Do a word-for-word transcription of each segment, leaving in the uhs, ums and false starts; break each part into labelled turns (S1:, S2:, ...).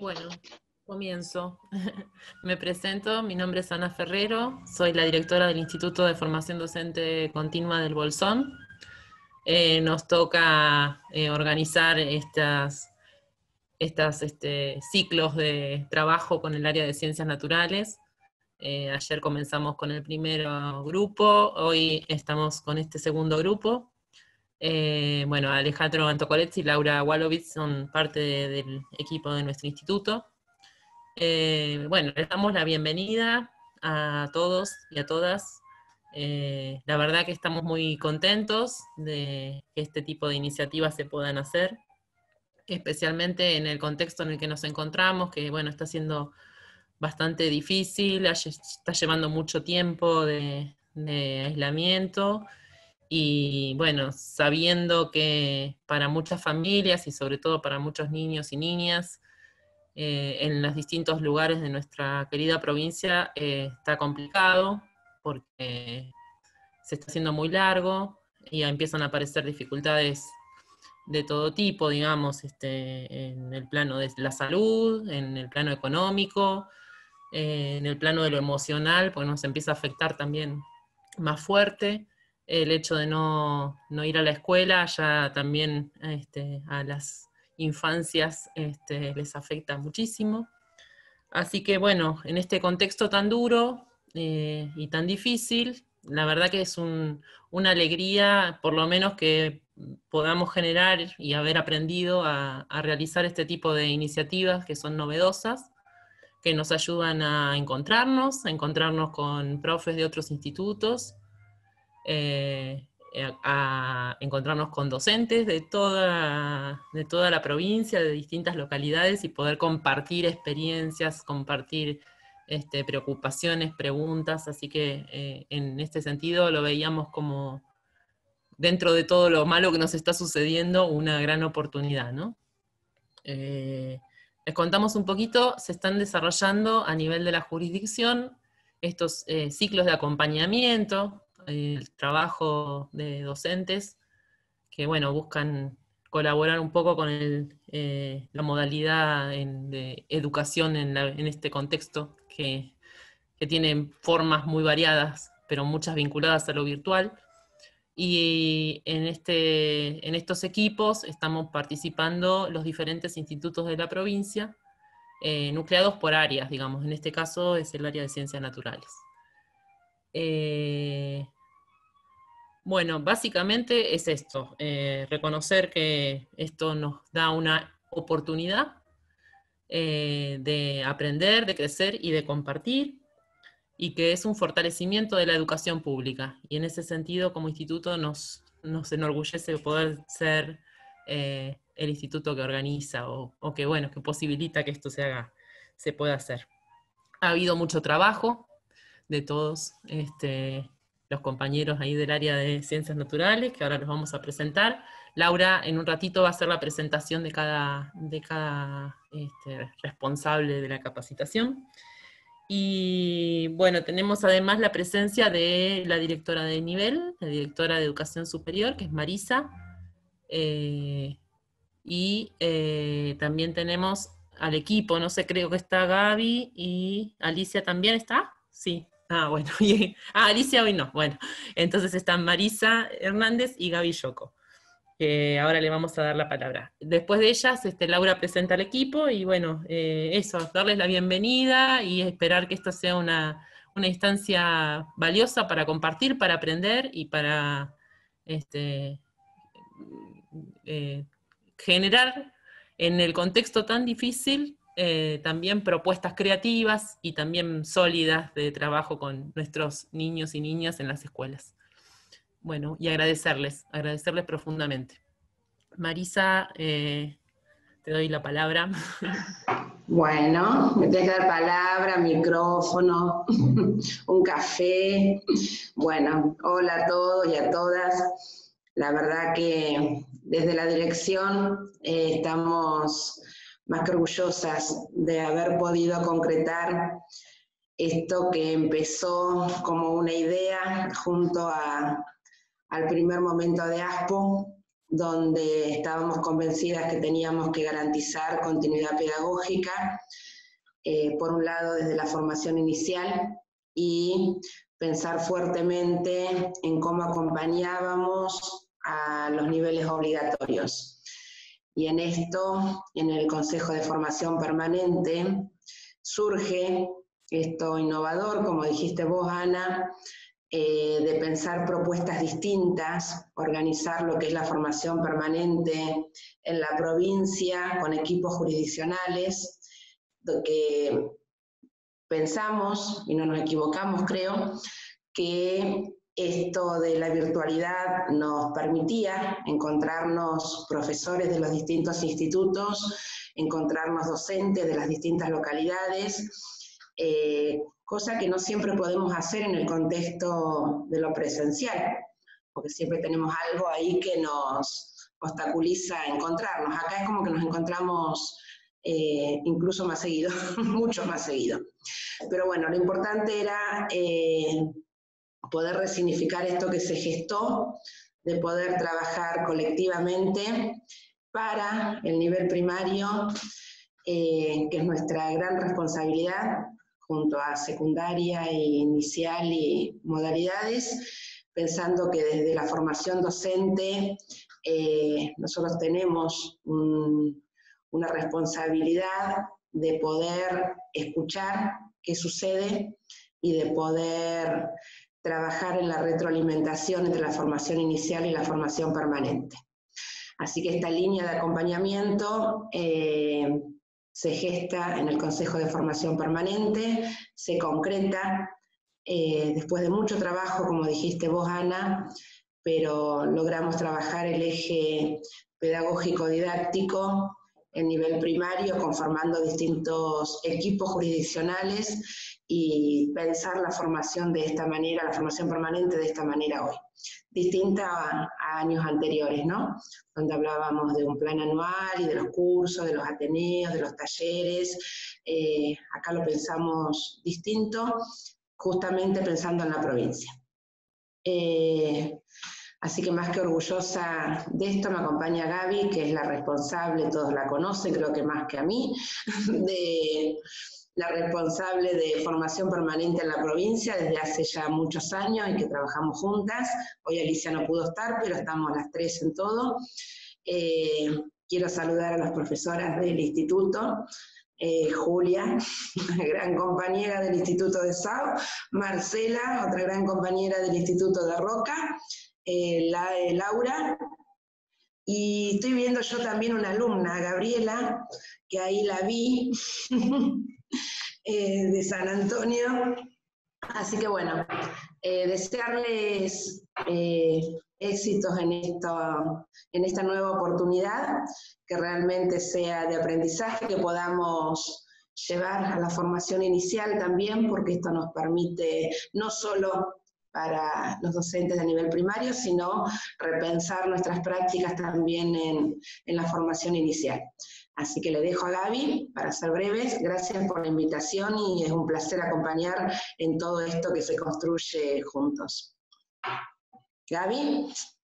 S1: Bueno, comienzo. Me presento, mi nombre es Ana Ferrero, soy la directora del Instituto de Formación Docente Continua del Bolsón. Eh, nos toca eh, organizar estas, estas este, ciclos de trabajo con el área de ciencias naturales. Eh, ayer comenzamos con el primer grupo, hoy estamos con este segundo grupo. Eh, bueno, Alejandro Antocolezzi y Laura Walowitz son parte de, del equipo de nuestro instituto. Eh, bueno, les damos la bienvenida a todos y a todas. Eh, la verdad que estamos muy contentos de que este tipo de iniciativas se puedan hacer, especialmente en el contexto en el que nos encontramos, que bueno, está siendo bastante difícil, está llevando mucho tiempo de, de aislamiento, y bueno, sabiendo que para muchas familias y sobre todo para muchos niños y niñas, eh, en los distintos lugares de nuestra querida provincia eh, está complicado porque se está haciendo muy largo y empiezan a aparecer dificultades de todo tipo, digamos, este, en el plano de la salud, en el plano económico, eh, en el plano de lo emocional, porque nos empieza a afectar también más fuerte el hecho de no, no ir a la escuela, ya también este, a las infancias este, les afecta muchísimo. Así que bueno, en este contexto tan duro eh, y tan difícil, la verdad que es un, una alegría, por lo menos que podamos generar y haber aprendido a, a realizar este tipo de iniciativas que son novedosas, que nos ayudan a encontrarnos, a encontrarnos con profes de otros institutos, eh, a, a encontrarnos con docentes de toda, de toda la provincia, de distintas localidades, y poder compartir experiencias, compartir este, preocupaciones, preguntas. Así que eh, en este sentido lo veíamos como, dentro de todo lo malo que nos está sucediendo, una gran oportunidad, ¿no? Eh, les contamos un poquito. Se están desarrollando a nivel de la jurisdicción estos eh, ciclos de acompañamiento, eh, el trabajo de docentes que, bueno, buscan colaborar un poco con el, eh, la modalidad en, de educación en, la, en este contexto que, que tiene formas muy variadas, pero muchas vinculadas a lo virtual. Y en, este, en estos equipos estamos participando los diferentes institutos de la provincia, eh, nucleados por áreas, digamos. En este caso es el área de ciencias naturales. Eh, bueno, básicamente es esto, eh, reconocer que esto nos da una oportunidad eh, de aprender, de crecer y de compartir, y que es un fortalecimiento de la educación pública. Y en ese sentido, como instituto, nos, nos enorgullece poder ser eh, el instituto que organiza o, o que, bueno, que posibilita que esto se haga, se pueda hacer. Ha habido mucho trabajo de todos este, los compañeros ahí del área de ciencias naturales, que ahora los vamos a presentar. Laura en un ratito va a hacer la presentación de cada, de cada este, responsable de la capacitación. Y bueno, tenemos además la presencia de la directora de nivel, la directora de educación superior, que es Marisa, eh, y eh, también tenemos al equipo, no sé, creo que está Gaby y Alicia también está, sí. Ah, bueno, y, ah, Alicia hoy no, bueno, entonces están Marisa Hernández y Gaby Yoko, que ahora le vamos a dar la palabra. Después de ellas, este, Laura presenta al equipo y bueno, eh, eso, darles la bienvenida y esperar que esta sea una, una instancia valiosa para compartir, para aprender y para este, eh, generar en el contexto tan difícil eh, también propuestas creativas y también sólidas de trabajo con nuestros niños y niñas en las escuelas. Bueno, y agradecerles, agradecerles profundamente. Marisa, eh, te doy la palabra.
S2: Bueno, me tengo que dar palabra, micrófono, un café. Bueno, hola a todos y a todas. La verdad que desde la dirección eh, estamos más que orgullosas de haber podido concretar esto que empezó como una idea junto a, al primer momento de ASPO, donde estábamos convencidas que teníamos que garantizar continuidad pedagógica, eh, por un lado desde la formación inicial, y pensar fuertemente en cómo acompañábamos a los niveles obligatorios. Y en esto, en el Consejo de Formación Permanente, surge esto innovador, como dijiste vos, Ana, eh, de pensar propuestas distintas, organizar lo que es la formación permanente en la provincia con equipos jurisdiccionales, que pensamos, y no nos equivocamos creo, que esto de la virtualidad nos permitía encontrarnos profesores de los distintos institutos, encontrarnos docentes de las distintas localidades, eh, cosa que no siempre podemos hacer en el contexto de lo presencial, porque siempre tenemos algo ahí que nos obstaculiza encontrarnos. Acá es como que nos encontramos eh, incluso más seguido, mucho más seguido. Pero bueno, lo importante era eh, poder resignificar esto que se gestó, de poder trabajar colectivamente para el nivel primario, eh, que es nuestra gran responsabilidad, junto a secundaria e inicial y modalidades, pensando que desde la formación docente eh, nosotros tenemos un, una responsabilidad de poder escuchar qué sucede y de poder trabajar en la retroalimentación entre la formación inicial y la formación permanente. Así que esta línea de acompañamiento eh, se gesta en el Consejo de Formación Permanente, se concreta eh, después de mucho trabajo, como dijiste vos, Ana, pero logramos trabajar el eje pedagógico-didáctico en nivel primario, conformando distintos equipos jurisdiccionales y pensar la formación de esta manera, la formación permanente de esta manera hoy. Distinta a, a años anteriores, ¿no? Donde hablábamos de un plan anual y de los cursos, de los ateneos, de los talleres. Eh, acá lo pensamos distinto, justamente pensando en la provincia. Eh, Así que más que orgullosa de esto me acompaña Gaby, que es la responsable, todos la conocen, creo que más que a mí, de la responsable de formación permanente en la provincia desde hace ya muchos años y que trabajamos juntas. Hoy Alicia no pudo estar, pero estamos las tres en todo. Eh, quiero saludar a las profesoras del instituto. Eh, Julia, gran compañera del Instituto de Sao, Marcela, otra gran compañera del Instituto de Roca, Eh, la, eh, Laura, y estoy viendo yo también una alumna, Gabriela, que ahí la vi, eh, de San Antonio. Así que bueno, eh, desearles eh, éxitos en, esto, en esta nueva oportunidad, que realmente sea de aprendizaje, que podamos llevar a la formación inicial también, porque esto nos permite no solo para los docentes de nivel primario, sino repensar nuestras prácticas también en, en la formación inicial. Así que le dejo a Gaby para ser breves. Gracias por la invitación y es un placer acompañar en todo esto que se construye juntos. Gaby.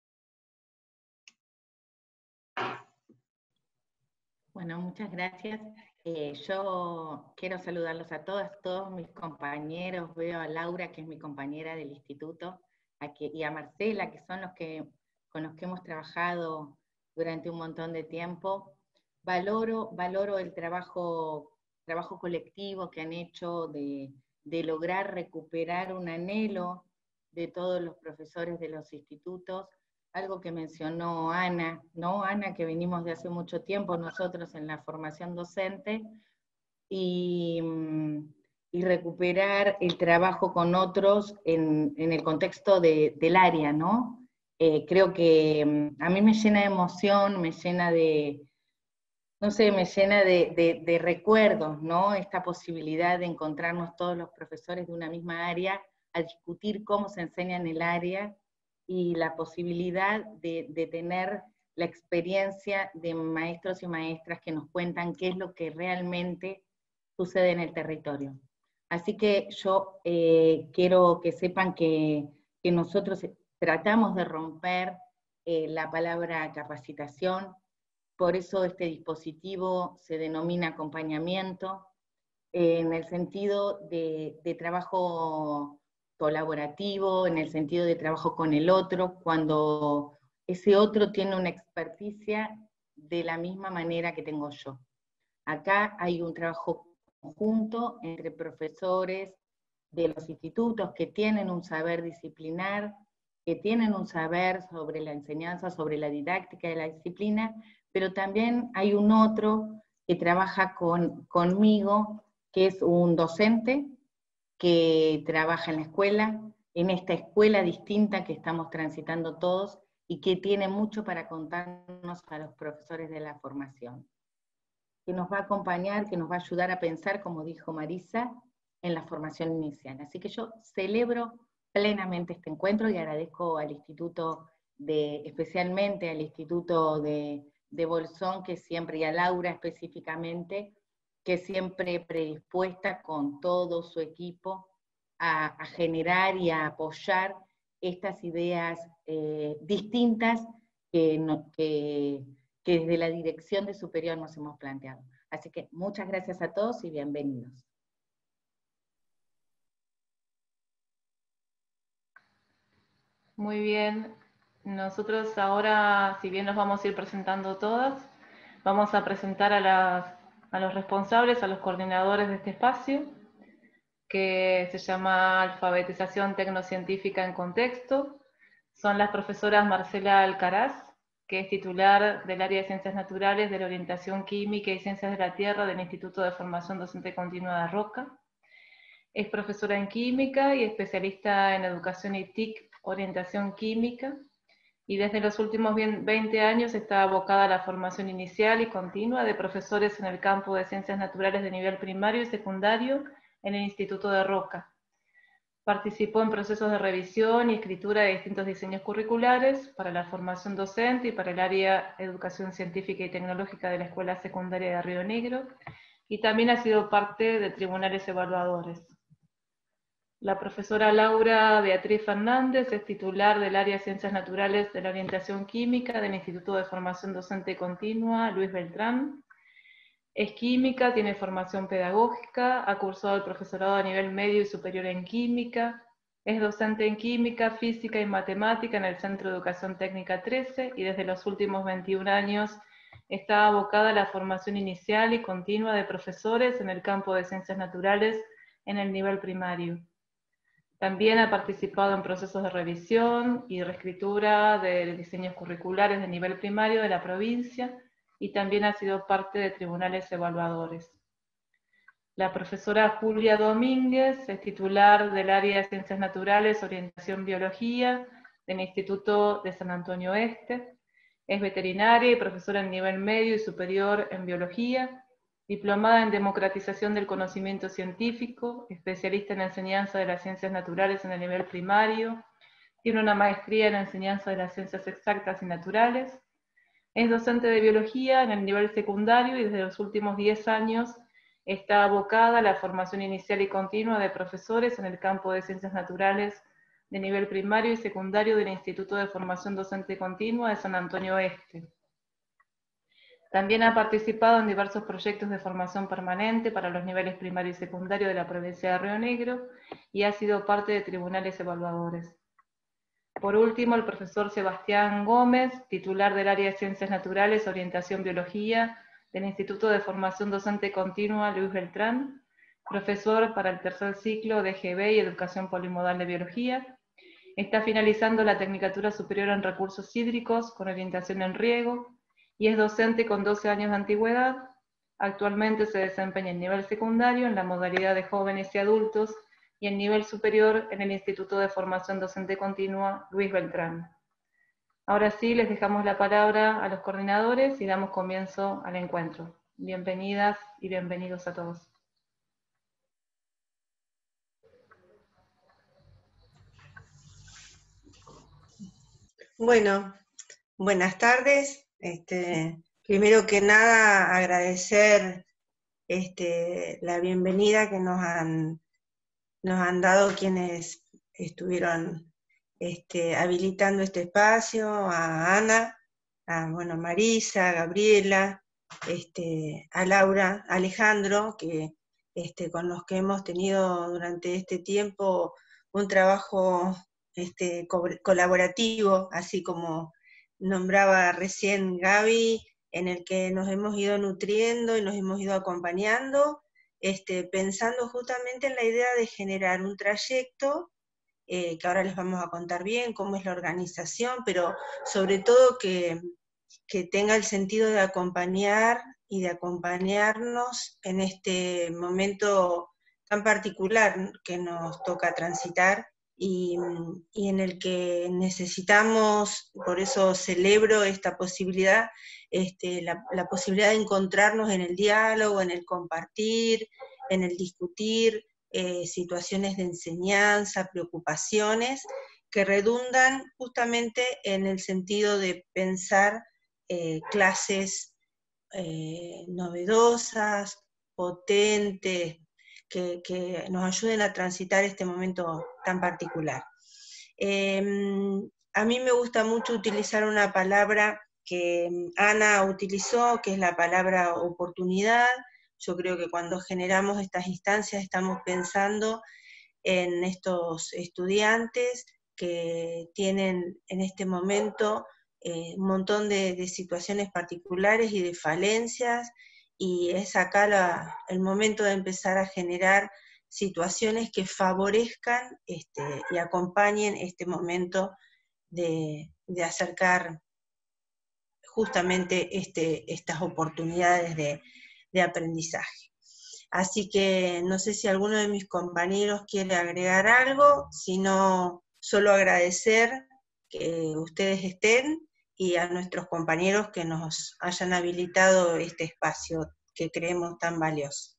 S3: Bueno, muchas gracias. Eh, yo quiero saludarlos a todas, todos mis compañeros. Veo a Laura, que es mi compañera del instituto, a que, y a Marcela, que son los que, con los que hemos trabajado durante un montón de tiempo. Valoro, valoro el trabajo, trabajo colectivo que han hecho de, de lograr recuperar un anhelo de todos los profesores de los institutos, algo que mencionó Ana, ¿no? Ana, que venimos de hace mucho tiempo nosotros en la formación docente, y, y recuperar el trabajo con otros en, en el contexto de, del área, ¿no? Eh, creo que a mí me llena de emoción, me llena de, no sé, me llena de, de, de recuerdos, ¿no? Esta posibilidad de encontrarnos todos los profesores de una misma área a discutir cómo se enseña en el área, y la posibilidad de, de tener la experiencia de maestros y maestras que nos cuentan qué es lo que realmente sucede en el territorio. Así que yo eh, quiero que sepan que, que nosotros tratamos de romper eh, la palabra capacitación, por eso este dispositivo se denomina acompañamiento, eh, en el sentido de, de trabajo colaborativo, en el sentido de trabajo con el otro, cuando ese otro tiene una experticia de la misma manera que tengo yo. Acá hay un trabajo conjunto entre profesores de los institutos que tienen un saber disciplinar, que tienen un saber sobre la enseñanza, sobre la didáctica de la disciplina, pero también hay un otro que trabaja con, conmigo, que es un docente que trabaja en la escuela, en esta escuela distinta que estamos transitando todos, y que tiene mucho para contarnos a los profesores de la formación, que nos va a acompañar, que nos va a ayudar a pensar, como dijo Marisa, en la formación inicial. Así que yo celebro plenamente este encuentro y agradezco al Instituto, de, especialmente al Instituto de, de Bolsón, que siempre, y a Laura específicamente, que siempre predispuesta con todo su equipo a, a generar y a apoyar estas ideas eh, distintas que, no, que, que desde la dirección de superior nos hemos planteado. Así que muchas gracias a todos y bienvenidos.
S4: Muy bien, nosotros ahora, si bien nos vamos a ir presentando todas, vamos a presentar a, las, a los responsables, a los coordinadores de este espacio, que se llama Alfabetización Tecnocientífica en Contexto. Son las profesoras Marcela Alcaraz, que es titular del área de Ciencias Naturales de la Orientación Química y Ciencias de la Tierra del Instituto de Formación Docente Continua de Roca. Es profesora en Química y especialista en Educación y T I C, Orientación Química, y desde los últimos veinte años está abocada a la formación inicial y continua de profesores en el campo de Ciencias Naturales de nivel primario y secundario en el Instituto de Roca. Participó en procesos de revisión y escritura de distintos diseños curriculares para la formación docente y para el área de Educación Científica y Tecnológica de la Escuela Secundaria de Río Negro, y también ha sido parte de tribunales evaluadores. La profesora Laura Beatriz Fernández es titular del área de Ciencias Naturales de la Orientación Química del Instituto de Formación Docente Continua Luis Beltrán. Es química, tiene formación pedagógica, ha cursado el profesorado a nivel medio y superior en química, es docente en química, física y matemática en el Centro de Educación Técnica trece, y desde los últimos veintiún años está abocada a la formación inicial y continua de profesores en el campo de Ciencias Naturales en el nivel primario. También ha participado en procesos de revisión y reescritura de diseños curriculares de nivel primario de la provincia, y también ha sido parte de tribunales evaluadores. La profesora Julia Domínguez es titular del área de Ciencias Naturales, Orientación Biología del Instituto de San Antonio Este. Es veterinaria y profesora en nivel medio y superior en Biología, diplomada en Democratización del Conocimiento Científico, especialista en Enseñanza de las Ciencias Naturales en el nivel primario, tiene una maestría en Enseñanza de las Ciencias Exactas y Naturales, es docente de Biología en el nivel secundario y desde los últimos diez años está abocada a la formación inicial y continua de profesores en el campo de Ciencias Naturales de nivel primario y secundario del Instituto de Formación Docente Continua de San Antonio Este. También ha participado en diversos proyectos de formación permanente para los niveles primario y secundario de la provincia de Río Negro y ha sido parte de tribunales evaluadores. Por último, el profesor Sebastián Gómez, titular del área de Ciencias Naturales, Orientación Biología del Instituto de Formación Docente Continua Luis Beltrán, profesor para el tercer ciclo de G B y Educación Polimodal de Biología. Está finalizando la Tecnicatura Superior en Recursos Hídricos con orientación en riego, y es docente con doce años de antigüedad. Actualmente se desempeña en nivel secundario en la modalidad de jóvenes y adultos y en nivel superior en el Instituto de Formación Docente Continua Luis Beltrán. Ahora sí, les dejamos la palabra a los coordinadores y damos comienzo al encuentro. Bienvenidas y bienvenidos a todos.
S5: Bueno, buenas tardes. Este, primero que nada, agradecer este, la bienvenida que nos han, nos han dado quienes estuvieron este, habilitando este espacio, a Ana, a bueno, Marisa, a Gabriela, este, a Laura, a Alejandro, que, este, con los que hemos tenido durante este tiempo un trabajo este, co colaborativo, así como nombraba recién Gaby, en el que nos hemos ido nutriendo y nos hemos ido acompañando, este, pensando justamente en la idea de generar un trayecto, eh, que ahora les vamos a contar bien cómo es la organización, pero sobre todo que, que tenga el sentido de acompañar y de acompañarnos en este momento tan particular que nos toca transitar, y, y en el que necesitamos, por eso celebro esta posibilidad, este, la, la posibilidad de encontrarnos en el diálogo, en el compartir, en el discutir eh, situaciones de enseñanza, preocupaciones, que redundan justamente en el sentido de pensar eh, clases eh, novedosas, potentes, que, que nos ayuden a transitar este momento tan particular. Eh, a mí me gusta mucho utilizar una palabra que Ana utilizó, que es la palabra oportunidad. Yo creo que cuando generamos estas instancias estamos pensando en estos estudiantes que tienen en este momento eh, un montón de, de situaciones particulares y de falencias, y es acá la, el momento de empezar a generar situaciones que favorezcan este, y acompañen este momento de, de acercar justamente este, estas oportunidades de, de aprendizaje. Así que no sé si alguno de mis compañeros quiere agregar algo, si no, solo agradecer que ustedes estén y a nuestros compañeros que nos hayan habilitado este espacio que creemos tan valioso.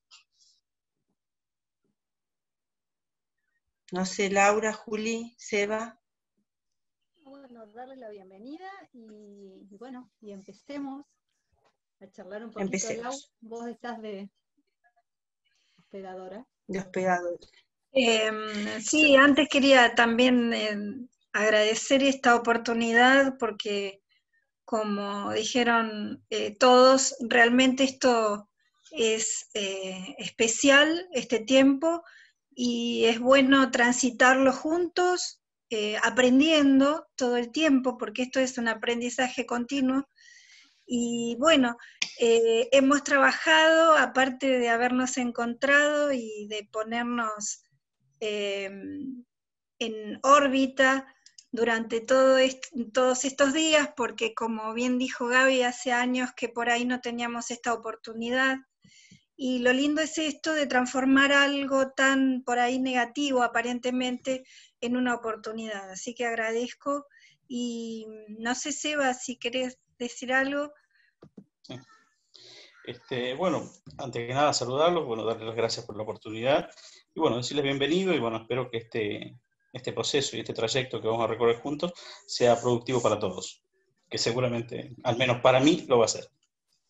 S5: No sé, Laura, Juli, Seba.
S6: Bueno, darle la bienvenida y, y bueno, y empecemos a charlar un poquito.
S5: Empecemos.
S6: Lau, vos estás de hospedadora.
S5: De hospedadora.
S7: Eh, sí, antes quería también eh, agradecer esta oportunidad porque, como dijeron eh, todos, realmente esto es eh, especial, este tiempo, y es bueno transitarlo juntos, eh, aprendiendo todo el tiempo, porque esto es un aprendizaje continuo. Y bueno, eh, hemos trabajado, aparte de habernos encontrado y de ponernos eh, en órbita durante todo est todos estos días, porque como bien dijo Gaby, hace años que por ahí no teníamos esta oportunidad, y lo lindo es esto de transformar algo tan por ahí negativo aparentemente en una oportunidad. Así que agradezco, y no sé, Seba, si querés decir algo.
S8: Sí. Este, bueno, antes que nada saludarlos, bueno, darles las gracias por la oportunidad, y bueno, decirles bienvenido, y bueno, espero que este, este proceso y este trayecto que vamos a recorrer juntos sea productivo para todos, que seguramente, al menos para mí, lo va a ser.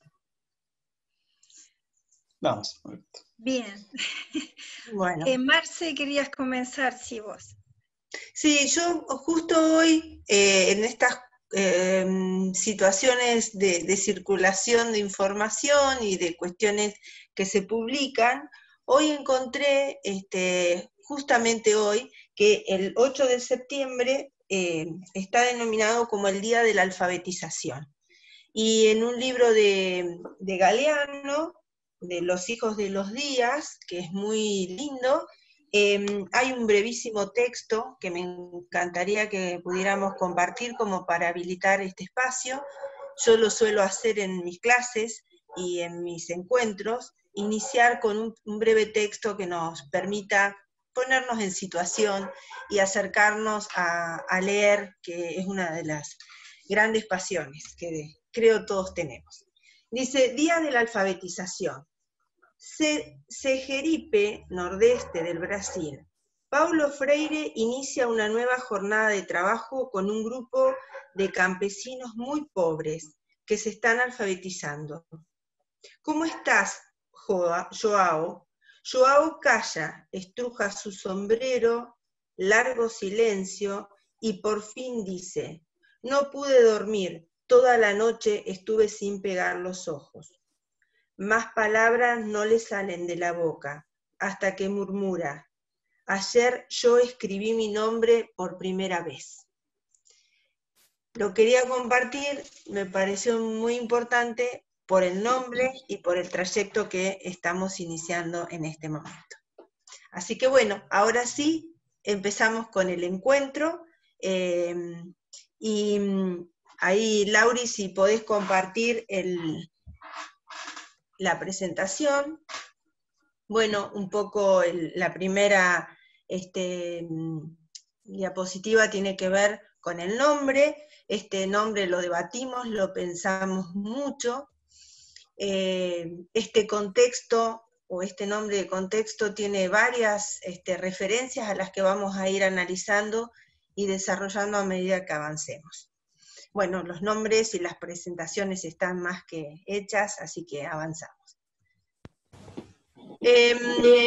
S8: Nada más.
S7: Bien.
S5: Bueno.
S7: Eh, Marce, querías comenzar, sí, vos.
S5: Sí, yo justo hoy, eh, en estas eh, situaciones de, de circulación de información y de cuestiones que se publican, hoy encontré, este, justamente hoy, que el ocho de septiembre eh, está denominado como el Día de la Alfabetización. Y en un libro de, de Galeano, de Los hijos de los días, que es muy lindo, eh, hay un brevísimo texto que me encantaría que pudiéramos compartir como para habilitar este espacio. Yo lo suelo hacer en mis clases y en mis encuentros, iniciar con un, un breve texto que nos permita ponernos en situación y acercarnos a, a leer, que es una de las grandes pasiones que creo todos tenemos. Dice, Día de la Alfabetización. Sergipe, nordeste del Brasil. Paulo Freire inicia una nueva jornada de trabajo con un grupo de campesinos muy pobres que se están alfabetizando. ¿Cómo estás, Joao? Joao calla, estruja su sombrero, largo silencio, y por fin dice, no pude dormir, toda la noche estuve sin pegar los ojos. Más palabras no le salen de la boca, hasta que murmura, ayer yo escribí mi nombre por primera vez. Lo quería compartir, me pareció muy importante por el nombre y por el trayecto que estamos iniciando en este momento. Así que bueno, ahora sí, empezamos con el encuentro, eh, y ahí, Lauri, si podés compartir el, la presentación. Bueno, un poco el, la primera este, diapositiva tiene que ver con el nombre. Este nombre lo debatimos, lo pensamos mucho. Eh, este contexto, o este nombre de contexto, tiene varias este, referencias a las que vamos a ir analizando y desarrollando a medida que avancemos. Bueno, los nombres y las presentaciones están más que hechas, así que avanzamos. Eh,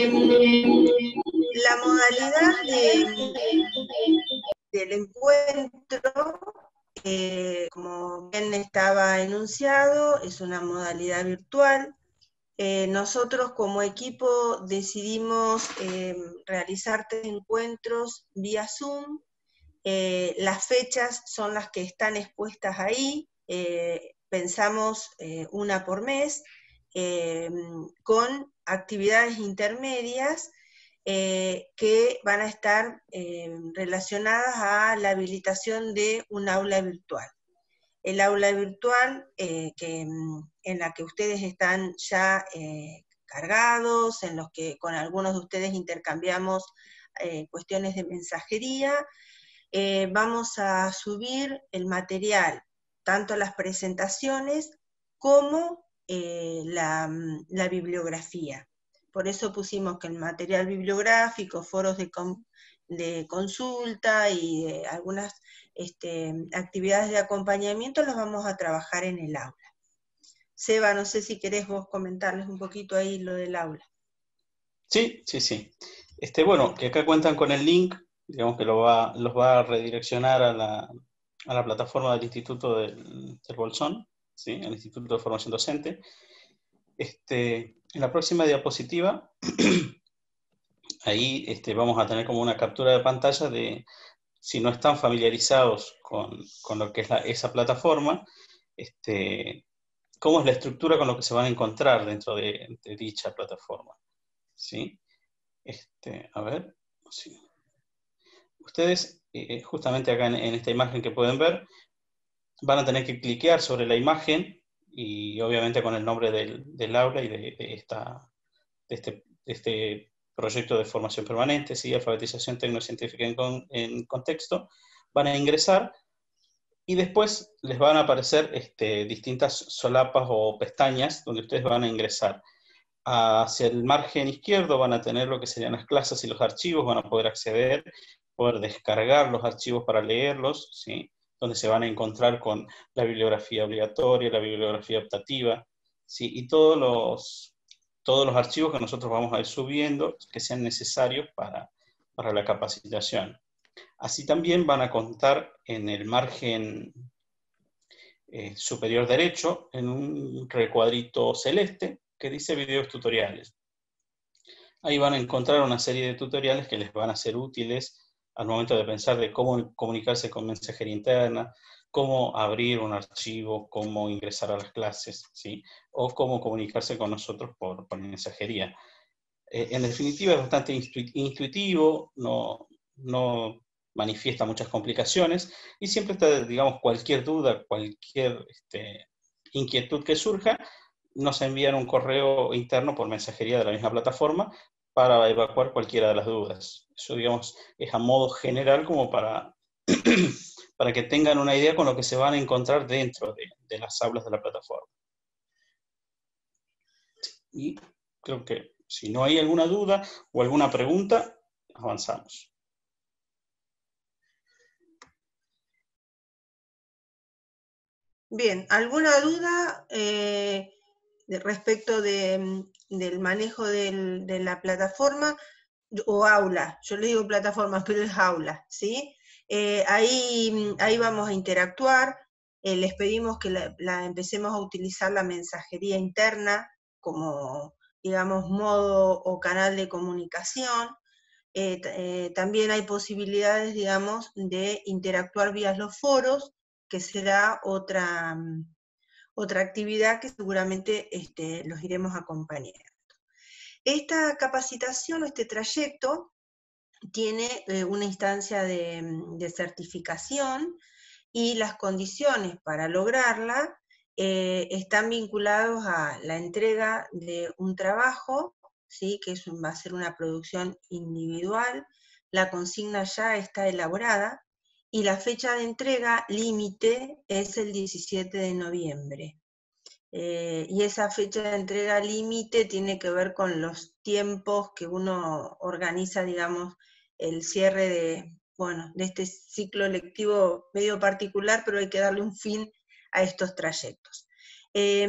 S5: la modalidad de, del encuentro, eh, como bien estaba enunciado, es una modalidad virtual. Eh, nosotros como equipo decidimos eh, realizar tres encuentros vía Zoom. Eh, las fechas son las que están expuestas ahí, eh, pensamos eh, una por mes, eh, con actividades intermedias eh, que van a estar eh, relacionadas a la habilitación de un aula virtual. El aula virtual eh, que, en la que ustedes están ya eh, cargados, en los que con algunos de ustedes intercambiamos eh, cuestiones de mensajería. Eh, vamos a subir el material, tanto las presentaciones como eh, la, la bibliografía. Por eso pusimos que el material bibliográfico, foros de, con, de consulta y de algunas este, actividades de acompañamiento los vamos a trabajar en el aula. Seba, no sé si querés vos comentarles un poquito ahí lo del aula.
S8: Sí, sí, sí. Este, bueno, que acá cuentan con el link, digamos que lo va, los va a redireccionar a la, a la plataforma del Instituto del, del Bolsón, ¿sí? El Instituto de Formación Docente. Este, en la próxima diapositiva, ahí este, vamos a tener como una captura de pantalla de, si no están familiarizados con, con lo que es la, esa plataforma, este, cómo es la estructura con lo que se van a encontrar dentro de, de dicha plataforma, ¿sí? Este, a ver, sí. Ustedes, eh, justamente acá en, en esta imagen que pueden ver, van a tener que cliquear sobre la imagen y obviamente con el nombre del, del aula y de, de, esta, de, este, de este proyecto de formación permanente, ¿sí? Alfabetización tecnocientífica en, con, en contexto, van a ingresar y después les van a aparecer este, distintas solapas o pestañas donde ustedes van a ingresar. Hacia el margen izquierdo van a tener lo que serían las clases y los archivos, van a poder acceder, poder descargar los archivos para leerlos, ¿sí? Donde se van a encontrar con la bibliografía obligatoria, la bibliografía optativa, ¿sí? Y todos los, todos los archivos que nosotros vamos a ir subiendo que sean necesarios para, para la capacitación. Así también van a contar en el margen eh, superior derecho, en un recuadrito celeste, que dice videos tutoriales. Ahí van a encontrar una serie de tutoriales que les van a ser útiles al momento de pensar de cómo comunicarse con mensajería interna, cómo abrir un archivo, cómo ingresar a las clases, ¿sí? O cómo comunicarse con nosotros por, por mensajería. Eh, en definitiva es bastante intuitivo, no, no manifiesta muchas complicaciones y siempre está, digamos, cualquier duda, cualquier este, inquietud que surja, nos envían un correo interno por mensajería de la misma plataforma para evacuar cualquiera de las dudas. Eso, digamos, es a modo general como para, para que tengan una idea con lo que se van a encontrar dentro de, de las aulas de la plataforma. Y creo que si no hay alguna duda o alguna pregunta, avanzamos.
S5: Bien, ¿alguna duda eh, de, respecto de, del manejo del, de la plataforma o aula? Yo le digo plataforma, pero es aula, ¿sí? Eh, ahí, ahí vamos a interactuar, eh, les pedimos que la, la empecemos a utilizar la mensajería interna como, digamos, modo o canal de comunicación. Eh, eh, también hay posibilidades, digamos, de interactuar vía los foros, que será otra, otra actividad que seguramente este, los iremos acompañando. Esta capacitación, este trayecto, tiene eh, una instancia de, de certificación, y las condiciones para lograrla eh, están vinculados a la entrega de un trabajo, ¿sí? Que es, va a ser una producción individual, la consigna ya está elaborada, y la fecha de entrega límite es el diecisiete de noviembre. Eh, y esa fecha de entrega límite tiene que ver con los tiempos que uno organiza, digamos, el cierre de, bueno, de este ciclo lectivo medio particular, pero hay que darle un fin a estos trayectos. Eh,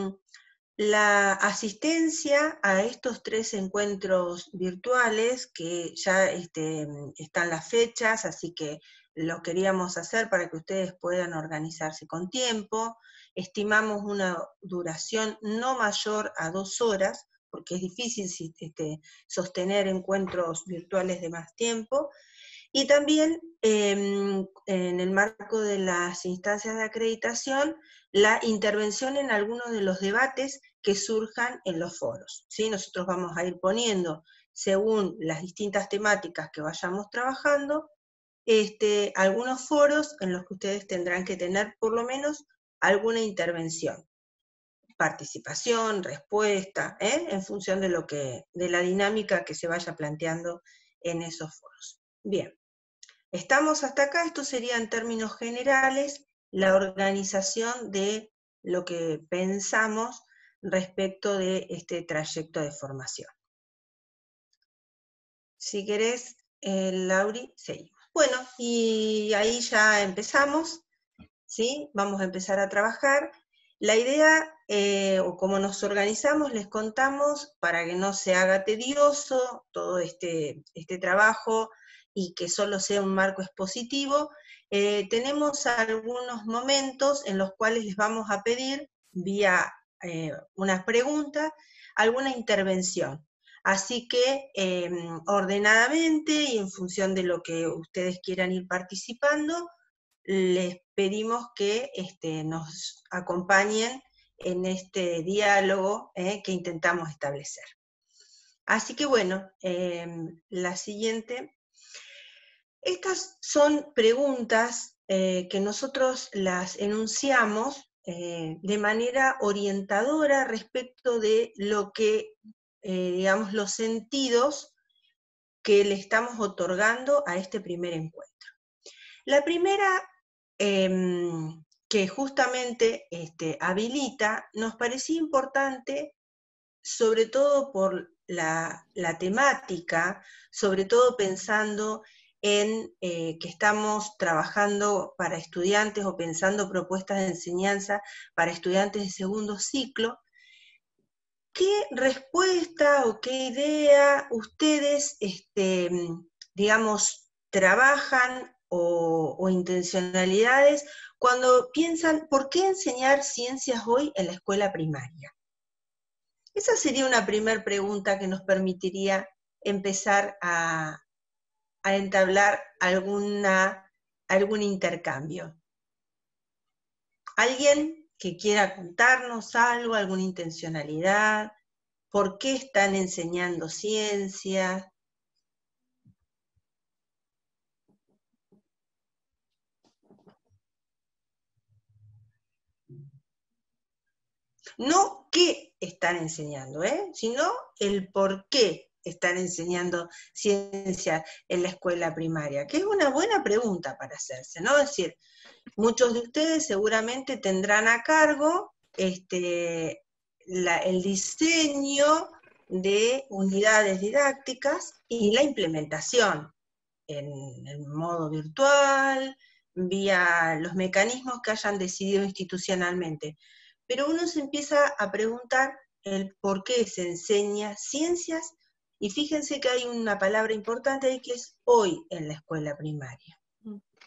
S5: la asistencia a estos tres encuentros virtuales, que ya este, están las fechas, así que lo queríamos hacer para que ustedes puedan organizarse con tiempo. Estimamos una duración no mayor a dos horas, porque es difícil este, sostener encuentros virtuales de más tiempo. Y también, eh, en el marco de las instancias de acreditación, la intervención en algunos de los debates que surjan en los foros, ¿sí? Nosotros vamos a ir poniendo, según las distintas temáticas que vayamos trabajando, este, algunos foros en los que ustedes tendrán que tener por lo menos alguna intervención, participación, respuesta, ¿eh? En función de, lo que, de la dinámica que se vaya planteando en esos foros. Bien, estamos hasta acá. Esto sería en términos generales la organización de lo que pensamos respecto de este trayecto de formación. Si querés, eh, Lauri, seguimos. Bueno, y ahí ya empezamos, ¿sí? Vamos a empezar a trabajar. La idea, eh, o cómo nos organizamos, les contamos, para que no se haga tedioso todo este, este trabajo y que solo sea un marco expositivo. Eh, tenemos algunos momentos en los cuales les vamos a pedir, vía eh, unas preguntas, alguna intervención. Así que eh, ordenadamente y en función de lo que ustedes quieran ir participando, les pedimos que este, nos acompañen en este diálogo eh, que intentamos establecer. Así que bueno, eh, la siguiente. Estas son preguntas eh, que nosotros las enunciamos eh, de manera orientadora respecto de lo que, eh, digamos, los sentidos que le estamos otorgando a este primer encuentro. La primera, eh, que justamente este, habilita, nos parecía importante, sobre todo por la, la temática, sobre todo pensando en eh, que estamos trabajando para estudiantes o pensando propuestas de enseñanza para estudiantes de segundo ciclo. ¿Qué respuesta o qué idea ustedes, este, digamos, trabajan o, o intencionalidades cuando piensan por qué enseñar ciencias hoy en la escuela primaria? Esa sería una primera pregunta que nos permitiría empezar a, a entablar alguna, algún intercambio. ¿Alguien que quiera contarnos algo, alguna intencionalidad? ¿Por qué están enseñando ciencia? No qué están enseñando, ¿eh? Sino el por qué están enseñando ciencia en la escuela primaria, que es una buena pregunta para hacerse, ¿no? Es decir, muchos de ustedes seguramente tendrán a cargo este, la, el diseño de unidades didácticas y la implementación en el modo virtual, vía los mecanismos que hayan decidido institucionalmente. Pero uno se empieza a preguntar el por qué se enseña ciencias, y fíjense que hay una palabra importante ahí que es hoy en la escuela primaria.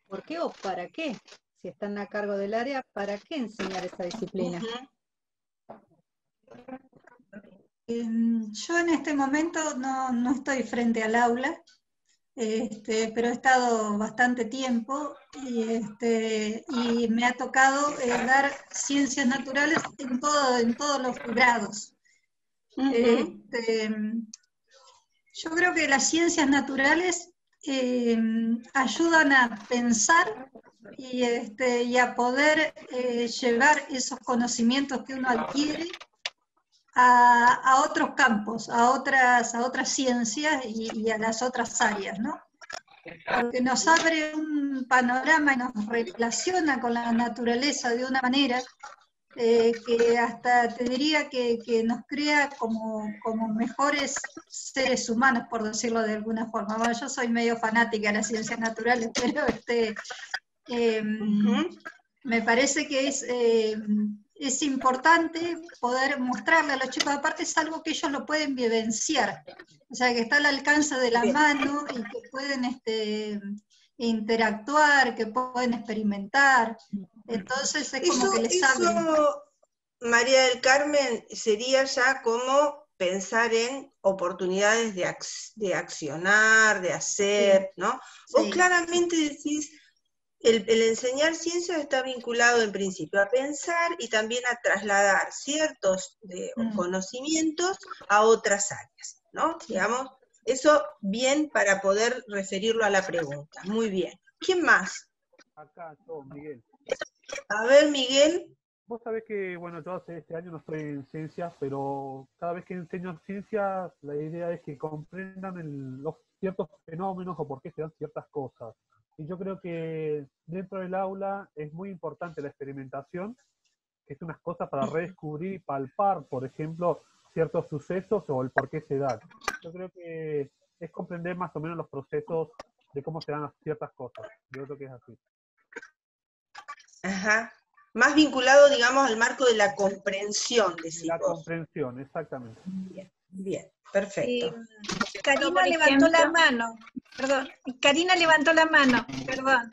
S6: ¿Por qué o para qué? Si están a cargo del área, ¿para qué enseñar esa disciplina?
S7: Yo en este momento no, no estoy frente al aula, este, pero he estado bastante tiempo y, este, y me ha tocado eh, dar ciencias naturales en, todo, en todos los grados. Uh-huh. este, yo creo que las ciencias naturales eh, ayudan a pensar y, este, y a poder eh, llevar esos conocimientos que uno adquiere A, a otros campos, a otras, a otras ciencias y, y a las otras áreas, ¿no? Porque nos abre un panorama y nos relaciona con la naturaleza de una manera eh, que hasta te diría que, que nos crea como, como mejores seres humanos, por decirlo de alguna forma. Bueno, yo soy medio fanática de las ciencias naturales, pero este, eh, uh-huh. me parece que es... Eh, es importante poder mostrarle a los chicos, aparte es algo que ellos lo pueden vivenciar, o sea, que está al alcance de la mano y que pueden este, interactuar, que pueden experimentar, entonces es como
S5: eso,
S7: que les
S5: eso,
S7: abre.
S5: María del Carmen, sería ya como pensar en oportunidades de, ac- de accionar, de hacer, sí. ¿no? Vos sí. claramente decís, El, el enseñar ciencias está vinculado en principio a pensar y también a trasladar ciertos de, mm. conocimientos a otras áreas, ¿no? Sí. Digamos, eso bien para poder referirlo a la pregunta. Muy bien. ¿Quién más?
S9: Acá, yo, Miguel.
S5: A ver, Miguel.
S9: Vos sabés que, bueno, yo hace este año no estoy en ciencias, pero cada vez que enseño ciencias, la idea es que comprendan el, los ciertos fenómenos o por qué se dan ciertas cosas. Y yo creo que dentro del aula es muy importante la experimentación, que es una cosa para redescubrir y palpar, por ejemplo, ciertos sucesos o el por qué se dan. Yo creo que es comprender más o menos los procesos de cómo se dan ciertas cosas. Yo creo que es así.
S5: Ajá. Más vinculado, digamos, al marco de la comprensión, decís
S9: La
S5: vos.
S9: comprensión, exactamente.
S5: Bien, bien, perfecto.
S7: Eh, Karina levantó la mano, perdón. Karina levantó la mano, perdón.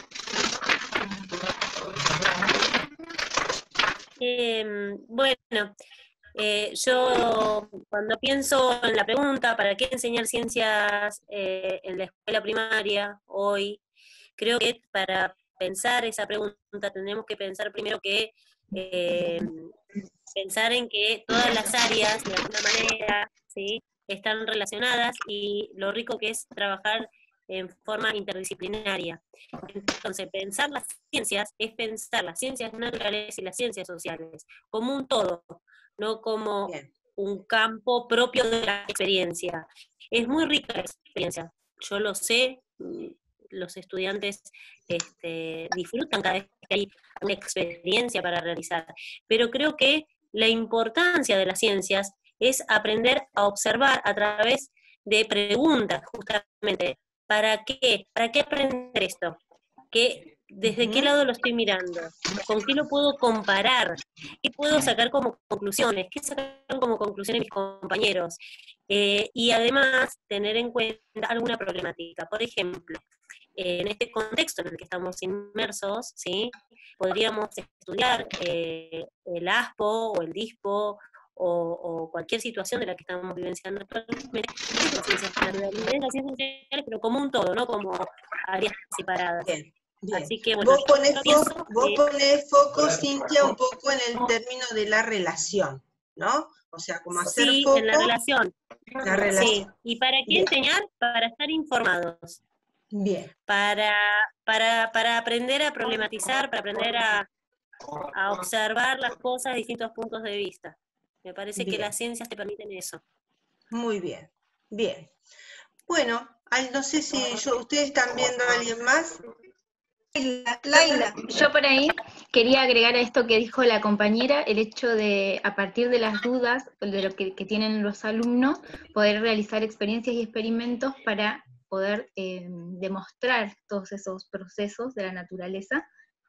S10: Eh, bueno, eh, yo cuando pienso en la pregunta, ¿para qué enseñar ciencias eh, en la escuela primaria hoy? Creo que para pensar esa pregunta tendremos que pensar primero que eh, pensar en que todas las áreas, de alguna manera, ¿sí?, están relacionadas y lo rico que es trabajar en forma interdisciplinaria. Entonces, pensar las ciencias es pensar las ciencias naturales y las ciencias sociales como un todo, no como Bien. un campo propio de la experiencia. Es muy rica la experiencia, yo lo sé, los estudiantes este, disfrutan cada vez que hay una experiencia para realizar, pero creo que la importancia de las ciencias es aprender a observar a través de preguntas, justamente. ¿Para qué? ¿Para qué aprender esto? ¿Qué, ¿Desde uh-huh. qué lado lo estoy mirando? ¿Con qué lo puedo comparar? ¿Qué puedo sacar como conclusiones? ¿Qué sacaron como conclusiones mis compañeros? Eh, y además, tener en cuenta alguna problemática. Por ejemplo, eh, en este contexto en el que estamos inmersos, ¿sí?, podríamos estudiar eh, el ASPO o el DISPO, O, o cualquier situación de la que estamos vivenciando actualmente, las ciencias naturales, las ciencias sociales, pero como un todo, no como áreas separadas.
S5: Bien, bien.
S10: Así que, bueno,
S5: vos ponés,
S10: pienso,
S5: foco, vos
S10: eh,
S5: ponés foco, Cintia, un poco en el término de la relación, ¿no? O sea, como hacer
S10: sí,
S5: foco.
S10: en la relación.
S5: La relación.
S10: Sí. ¿Y para qué bien. enseñar? Para estar informados.
S5: Bien.
S10: Para, para, para aprender a problematizar, para aprender a, a observar las cosas de distintos puntos de vista. Me parece bien. que las ciencias te permiten eso.
S5: Muy bien, bien. Bueno, no sé si yo, ustedes están viendo a alguien más.
S11: Laila. Yo por ahí quería agregar a esto que dijo la compañera, el hecho de, a partir de las dudas de lo que, que tienen los alumnos, poder realizar experiencias y experimentos para poder eh, demostrar todos esos procesos de la naturaleza.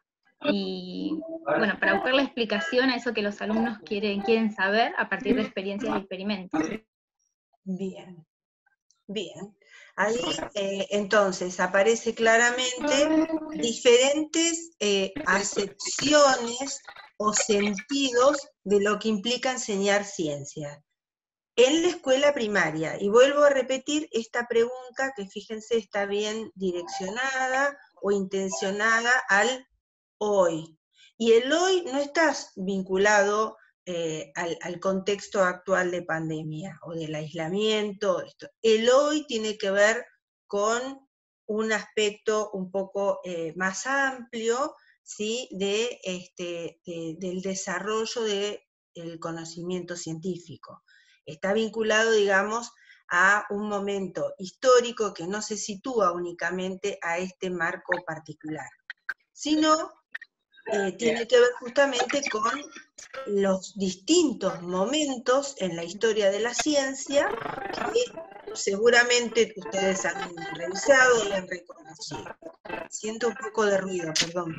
S11: Y bueno, para buscar la explicación a eso que los alumnos quieren, quieren saber a partir de experiencias y experimentos.
S5: Bien. Bien. Ahí eh, entonces aparece claramente diferentes eh, acepciones o sentidos de lo que implica enseñar ciencia en la escuela primaria. Y vuelvo a repetir esta pregunta que fíjense está bien direccionada o intencionada al hoy. Y el hoy no está vinculado eh, al, al contexto actual de pandemia o del aislamiento. Esto. El hoy tiene que ver con un aspecto un poco eh, más amplio, ¿sí? de, este, de, del desarrollo del conocimiento científico. Está vinculado, digamos, a un momento histórico que no se sitúa únicamente a este marco particular, sino eh, tiene que ver justamente con los distintos momentos en la historia de la ciencia que seguramente ustedes han revisado y han reconocido. Siento un poco de ruido, perdón.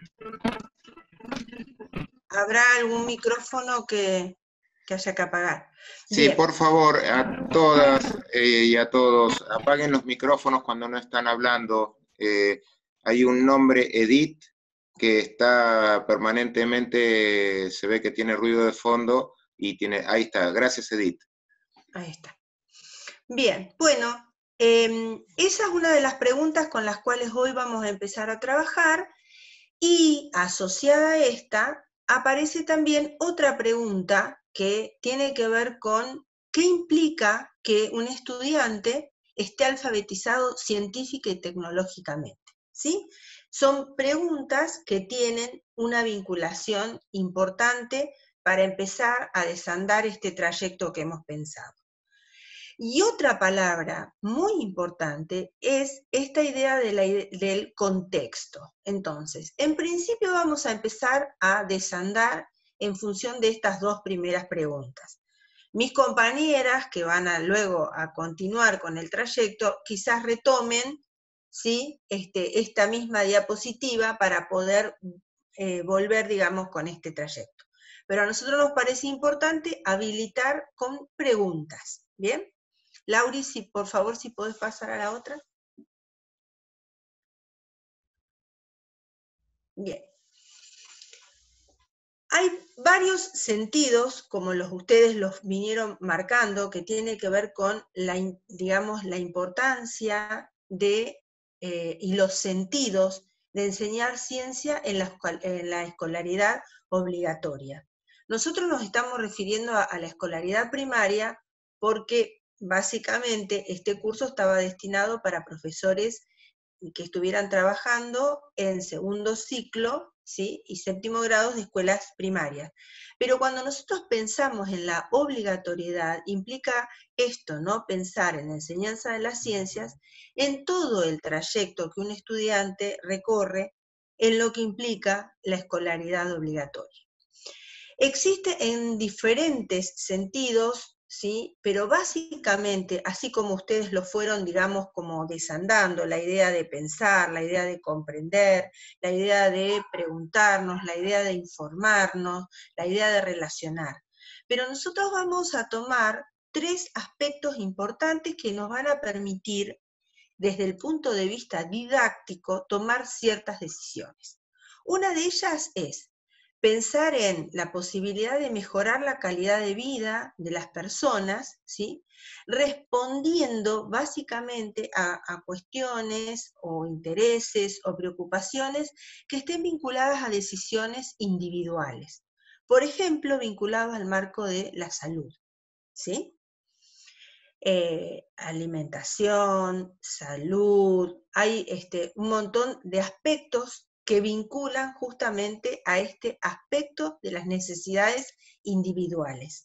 S5: ¿Habrá algún micrófono que, que haya que apagar?
S12: Sí,
S5: Bien.
S12: por favor, a todas eh, y a todos, apaguen los micrófonos cuando no están hablando. Eh, hay un nombre, Edith, que está permanentemente, se ve que tiene ruido de fondo, y tiene, ahí está, gracias Edith.
S5: Ahí está. Bien, bueno, eh, esa es una de las preguntas con las cuales hoy vamos a empezar a trabajar, y asociada a esta, aparece también otra pregunta que tiene que ver con qué implica que un estudiante esté alfabetizado científica y tecnológicamente, ¿sí? Son preguntas que tienen una vinculación importante para empezar a desandar este trayecto que hemos pensado. Y otra palabra muy importante es esta idea de la, del contexto. Entonces, en principio vamos a empezar a desandar en función de estas dos primeras preguntas. Mis compañeras, que van a, luego a continuar con el trayecto, quizás retomen, ¿sí? este, esta misma diapositiva para poder eh, volver, digamos, con este trayecto. Pero a nosotros nos parece importante habilitar con preguntas, ¿bien? Lauri, si, por favor, si podés pasar a la otra. Bien. Hay varios sentidos, como los ustedes los vinieron marcando, que tiene que ver con la, digamos, la importancia de, eh, y los sentidos de enseñar ciencia en la, en la escolaridad obligatoria. Nosotros nos estamos refiriendo a, a la escolaridad primaria porque básicamente este curso estaba destinado para profesores que estuvieran trabajando en segundo ciclo, ¿sí? y séptimo grado de escuelas primarias. Pero cuando nosotros pensamos en la obligatoriedad, implica esto, ¿no? Pensar en la enseñanza de las ciencias en todo el trayecto que un estudiante recorre en lo que implica la escolaridad obligatoria. Existe en diferentes sentidos, ¿sí? Pero básicamente, así como ustedes lo fueron, digamos, como desandando, la idea de pensar, la idea de comprender, la idea de preguntarnos, la idea de informarnos, la idea de relacionar. Pero nosotros vamos a tomar tres aspectos importantes que nos van a permitir, desde el punto de vista didáctico, tomar ciertas decisiones. Una de ellas es pensar en la posibilidad de mejorar la calidad de vida de las personas, ¿sí? respondiendo básicamente a, a cuestiones o intereses o preocupaciones que estén vinculadas a decisiones individuales. Por ejemplo, vinculadas al marco de la salud, ¿sí? Eh, alimentación, salud, hay este, un montón de aspectos que vinculan justamente a este aspecto de las necesidades individuales.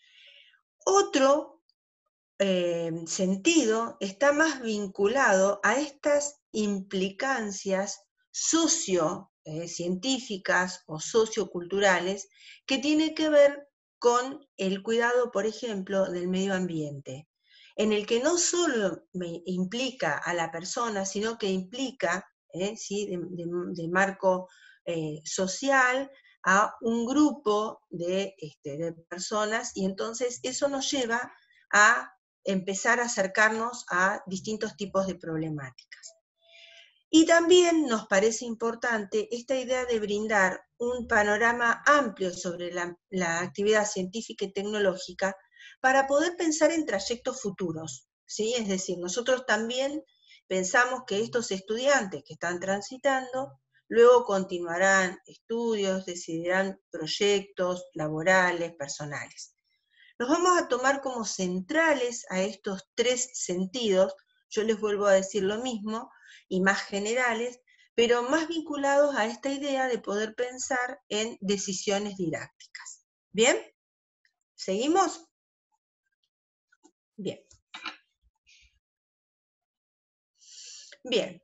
S5: Otro eh, sentido está más vinculado a estas implicancias socio-científicas eh, o socioculturales que tiene que ver con el cuidado, por ejemplo, del medio ambiente, en el que no solo me implica a la persona, sino que implica Eh, ¿sí? de, de, de marco eh, social a un grupo de, este, de personas, y entonces eso nos lleva a empezar a acercarnos a distintos tipos de problemáticas. Y también nos parece importante esta idea de brindar un panorama amplio sobre la, la actividad científica y tecnológica para poder pensar en trayectos futuros, ¿sí? Es decir, nosotros también pensamos que estos estudiantes que están transitando, luego continuarán estudios, decidirán proyectos laborales, personales. Nos vamos a tomar como centrales a estos tres sentidos, yo les vuelvo a decir lo mismo, y más generales, pero más vinculados a esta idea de poder pensar en decisiones didácticas. ¿Bien? ¿Seguimos? Bien. Bien.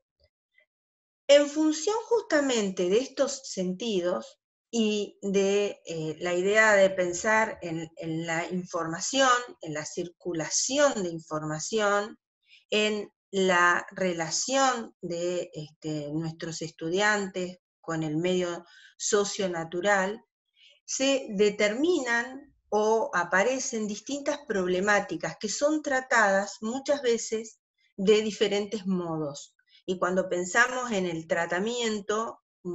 S5: En función justamente de estos sentidos y de eh, la idea de pensar en, en la información, en la circulación de información, en la relación de este, nuestros estudiantes con el medio socionatural, se determinan o aparecen distintas problemáticas que son tratadas muchas veces de diferentes modos. Y cuando pensamos en el tratamiento,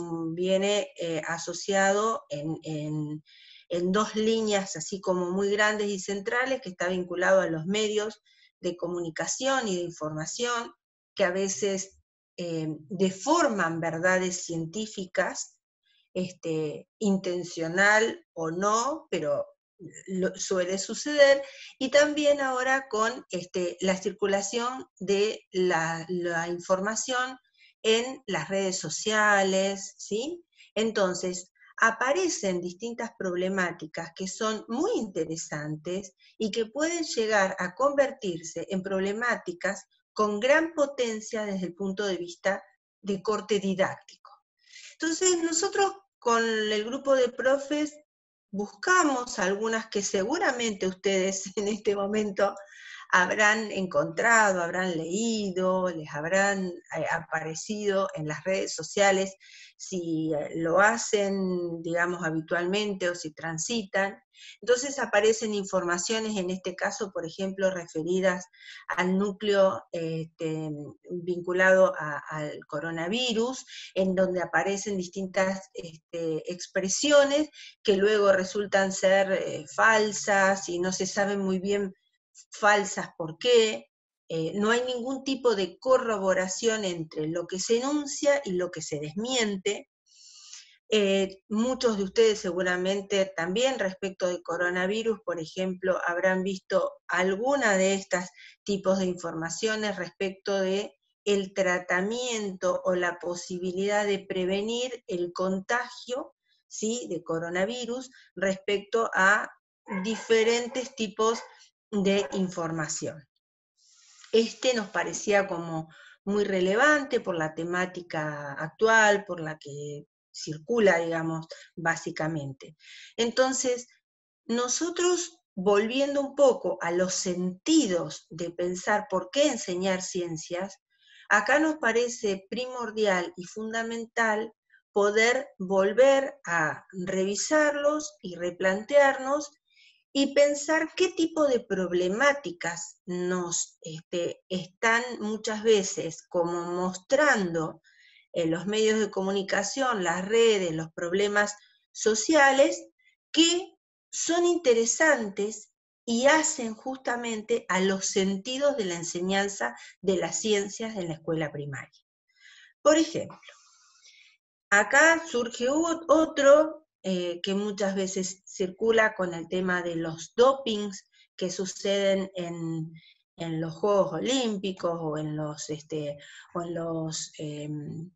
S5: viene eh, asociado en, en, en dos líneas así como muy grandes y centrales, que está vinculado a los medios de comunicación y de información, que a veces eh, deforman verdades científicas, este, intencional o no, pero lo, suele suceder, y también ahora con este, la circulación de la, la información en las redes sociales, ¿sí? Entonces, aparecen distintas problemáticas que son muy interesantes y que pueden llegar a convertirse en problemáticas con gran potencia desde el punto de vista de corte didáctico. Entonces, nosotros con el grupo de profes buscamos algunas que seguramente ustedes en este momento habrán encontrado, habrán leído, les habrán eh, aparecido en las redes sociales, si lo hacen, digamos, habitualmente o si transitan. Entonces aparecen informaciones, en este caso, por ejemplo, referidas al núcleo este, vinculado a, al coronavirus, en donde aparecen distintas este, expresiones que luego resultan ser eh, falsas y no se sabe muy bien falsas por qué. Eh, no hay ningún tipo de corroboración entre lo que se enuncia y lo que se desmiente. Eh, muchos de ustedes seguramente también respecto del coronavirus, por ejemplo, habrán visto alguna de estas tipos de informaciones respecto de el tratamiento o la posibilidad de prevenir el contagio, ¿sí?, de coronavirus respecto a diferentes tipos de información. Este nos parecía como muy relevante por la temática actual, por la que circula, digamos, básicamente. Entonces, nosotros, volviendo un poco a los sentidos de pensar por qué enseñar ciencias, acá nos parece primordial y fundamental poder volver a revisarlos y replantearnos y pensar qué tipo de problemáticas nos este, están muchas veces como mostrando en los medios de comunicación, las redes, los problemas sociales, que son interesantes y hacen justamente a los sentidos de la enseñanza de las ciencias en la escuela primaria. Por ejemplo, acá surge otro eh, que muchas veces circula con el tema de los dopings que suceden en, en los Juegos Olímpicos o en los, este, o en los eh,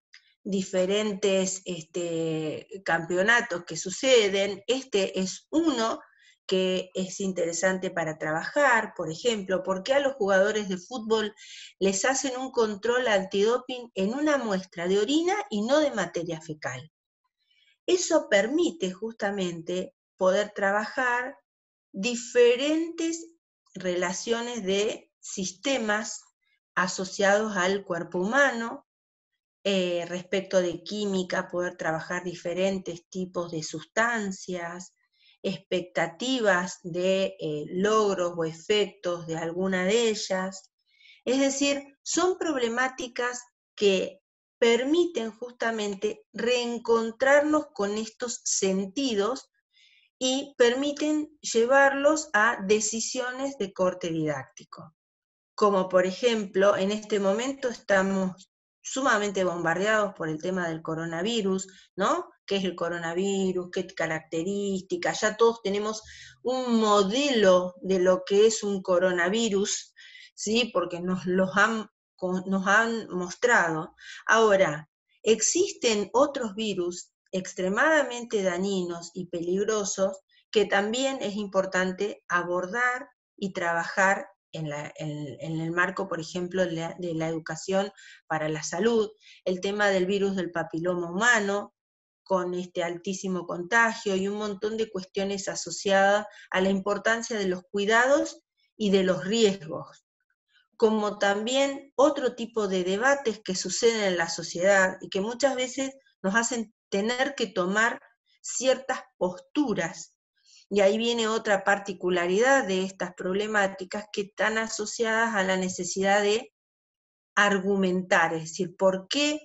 S5: diferentes este, campeonatos que suceden. Este es uno que es interesante para trabajar, por ejemplo, ¿por qué a los jugadores de fútbol les hacen un control antidoping en una muestra de orina y no de materia fecal? Eso permite justamente poder trabajar diferentes relaciones de sistemas asociados al cuerpo humano, eh, respecto de química, poder trabajar diferentes tipos de sustancias, expectativas de eh, logros o efectos de alguna de ellas. Es decir, son problemáticas que permiten justamente reencontrarnos con estos sentidos y permiten llevarlos a decisiones de corte didáctico. Como por ejemplo, en este momento estamos sumamente bombardeados por el tema del coronavirus, ¿no? ¿Qué es el coronavirus? ¿Qué características? Ya todos tenemos un modelo de lo que es un coronavirus, ¿sí? Porque nos los han, nos han mostrado. Ahora, existen otros virus extremadamente dañinos y peligrosos que también es importante abordar y trabajar en, la, en, en el marco, por ejemplo, de la, de la educación para la salud, el tema del virus del papiloma humano, con este altísimo contagio y un montón de cuestiones asociadas a la importancia de los cuidados y de los riesgos, como también otro tipo de debates que suceden en la sociedad y que muchas veces nos hacen tener que tomar ciertas posturas. Y ahí viene otra particularidad de estas problemáticas que están asociadas a la necesidad de argumentar, es decir, por qué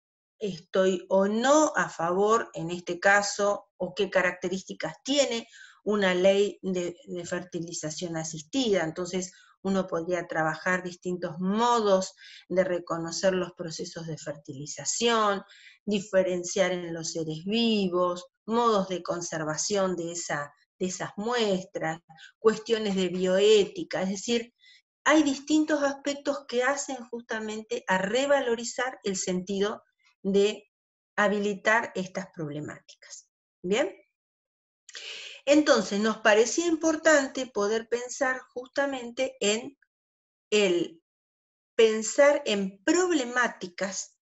S5: estoy o no a favor en este caso, o qué características tiene una ley de, de fertilización asistida. Entonces uno podría trabajar distintos modos de reconocer los procesos de fertilización, diferenciar en los seres vivos, modos de conservación de, esa, de esas muestras, cuestiones de bioética, es decir, hay distintos aspectos que hacen justamente a revalorizar el sentido de habilitar estas problemáticas. ¿Bien? Entonces, nos parecía importante poder pensar justamente en el pensar en problemáticas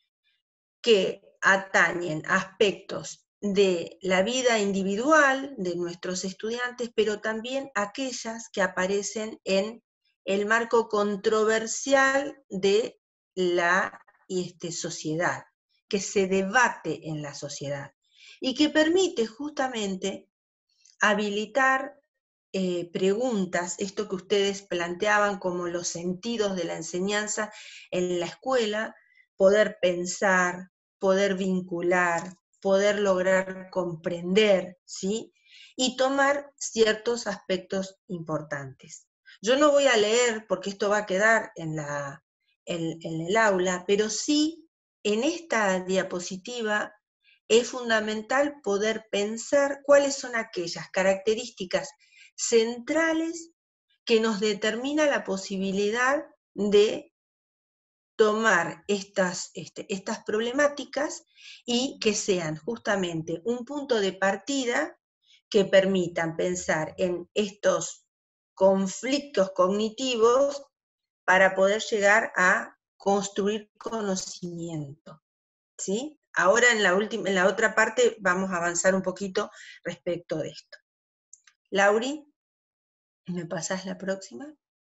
S5: que atañen aspectos de la vida individual de nuestros estudiantes, pero también aquellas que aparecen en el marco controversial de la este, sociedad, que se debate en la sociedad, y que permite justamente habilitar eh, preguntas, esto que ustedes planteaban como los sentidos de la enseñanza en la escuela, poder pensar, poder vincular, poder lograr comprender, ¿sí? Y tomar ciertos aspectos importantes. Yo no voy a leer, porque esto va a quedar en, la, en, en el aula, pero sí en esta diapositiva es fundamental poder pensar cuáles son aquellas características centrales que nos determina la posibilidad de tomar estas, este, estas problemáticas y que sean justamente un punto de partida que permitan pensar en estos conflictos cognitivos para poder llegar a construir conocimiento, ¿sí? Ahora en la, última, en la otra parte vamos a avanzar un poquito respecto de esto. Lauri, ¿me pasás la próxima?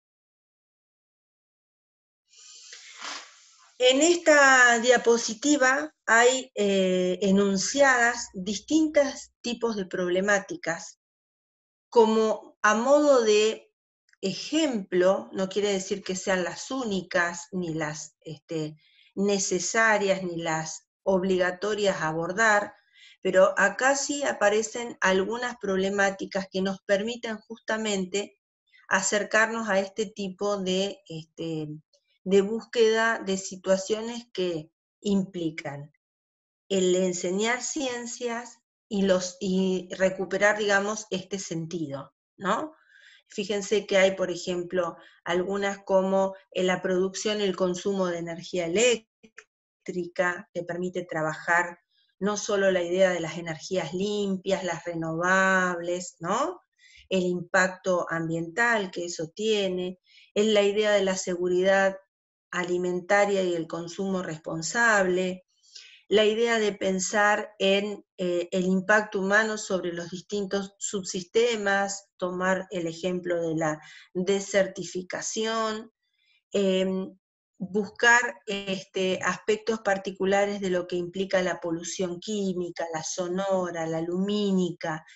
S5: En esta diapositiva hay eh, enunciadas distintos tipos de problemáticas, como a modo de ejemplo, no quiere decir que sean las únicas, ni las este, necesarias, ni las obligatorias a abordar, pero acá sí aparecen algunas problemáticas que nos permiten justamente acercarnos a este tipo de, este, de búsqueda de situaciones que implican el enseñar ciencias y, los, y recuperar, digamos, este sentido, ¿no? Fíjense que hay, por ejemplo, algunas como en la producción y el consumo de energía eléctrica, que permite trabajar no solo la idea de las energías limpias, las renovables, ¿no? El impacto ambiental que eso tiene, es la idea de la seguridad alimentaria y el consumo responsable, la idea de pensar en eh, el impacto humano sobre los distintos subsistemas, tomar el ejemplo de la desertificación, eh, buscar este, aspectos particulares de lo que implica la polución química, la sonora, la lumínica,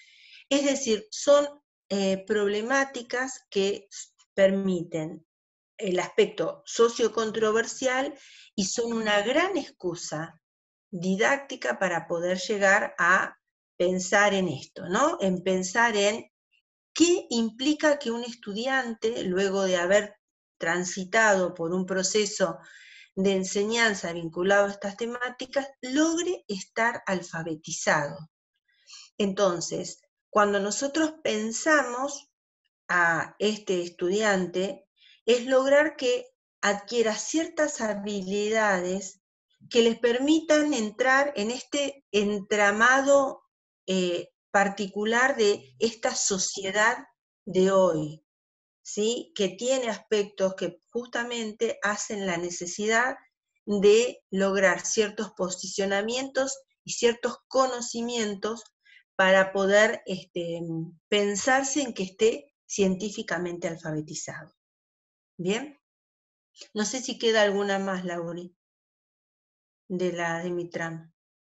S5: Es decir, son eh, problemáticas que permiten el aspecto sociocontroversial y son una gran excusa didáctica para poder llegar a pensar en esto, ¿no? En pensar en qué implica que un estudiante, luego de haber transitado por un proceso de enseñanza vinculado a estas temáticas, logre estar alfabetizado. Entonces, cuando nosotros pensamos a este estudiante, es lograr que adquiera ciertas habilidades que les permitan entrar en este entramado eh, particular de esta sociedad de hoy, ¿sí? Que tiene aspectos que justamente hacen la necesidad de lograr ciertos posicionamientos y ciertos conocimientos para poder este, pensarse en que esté científicamente alfabetizado. ¿Bien? No sé si queda alguna más, Lauri, de la de mi trama.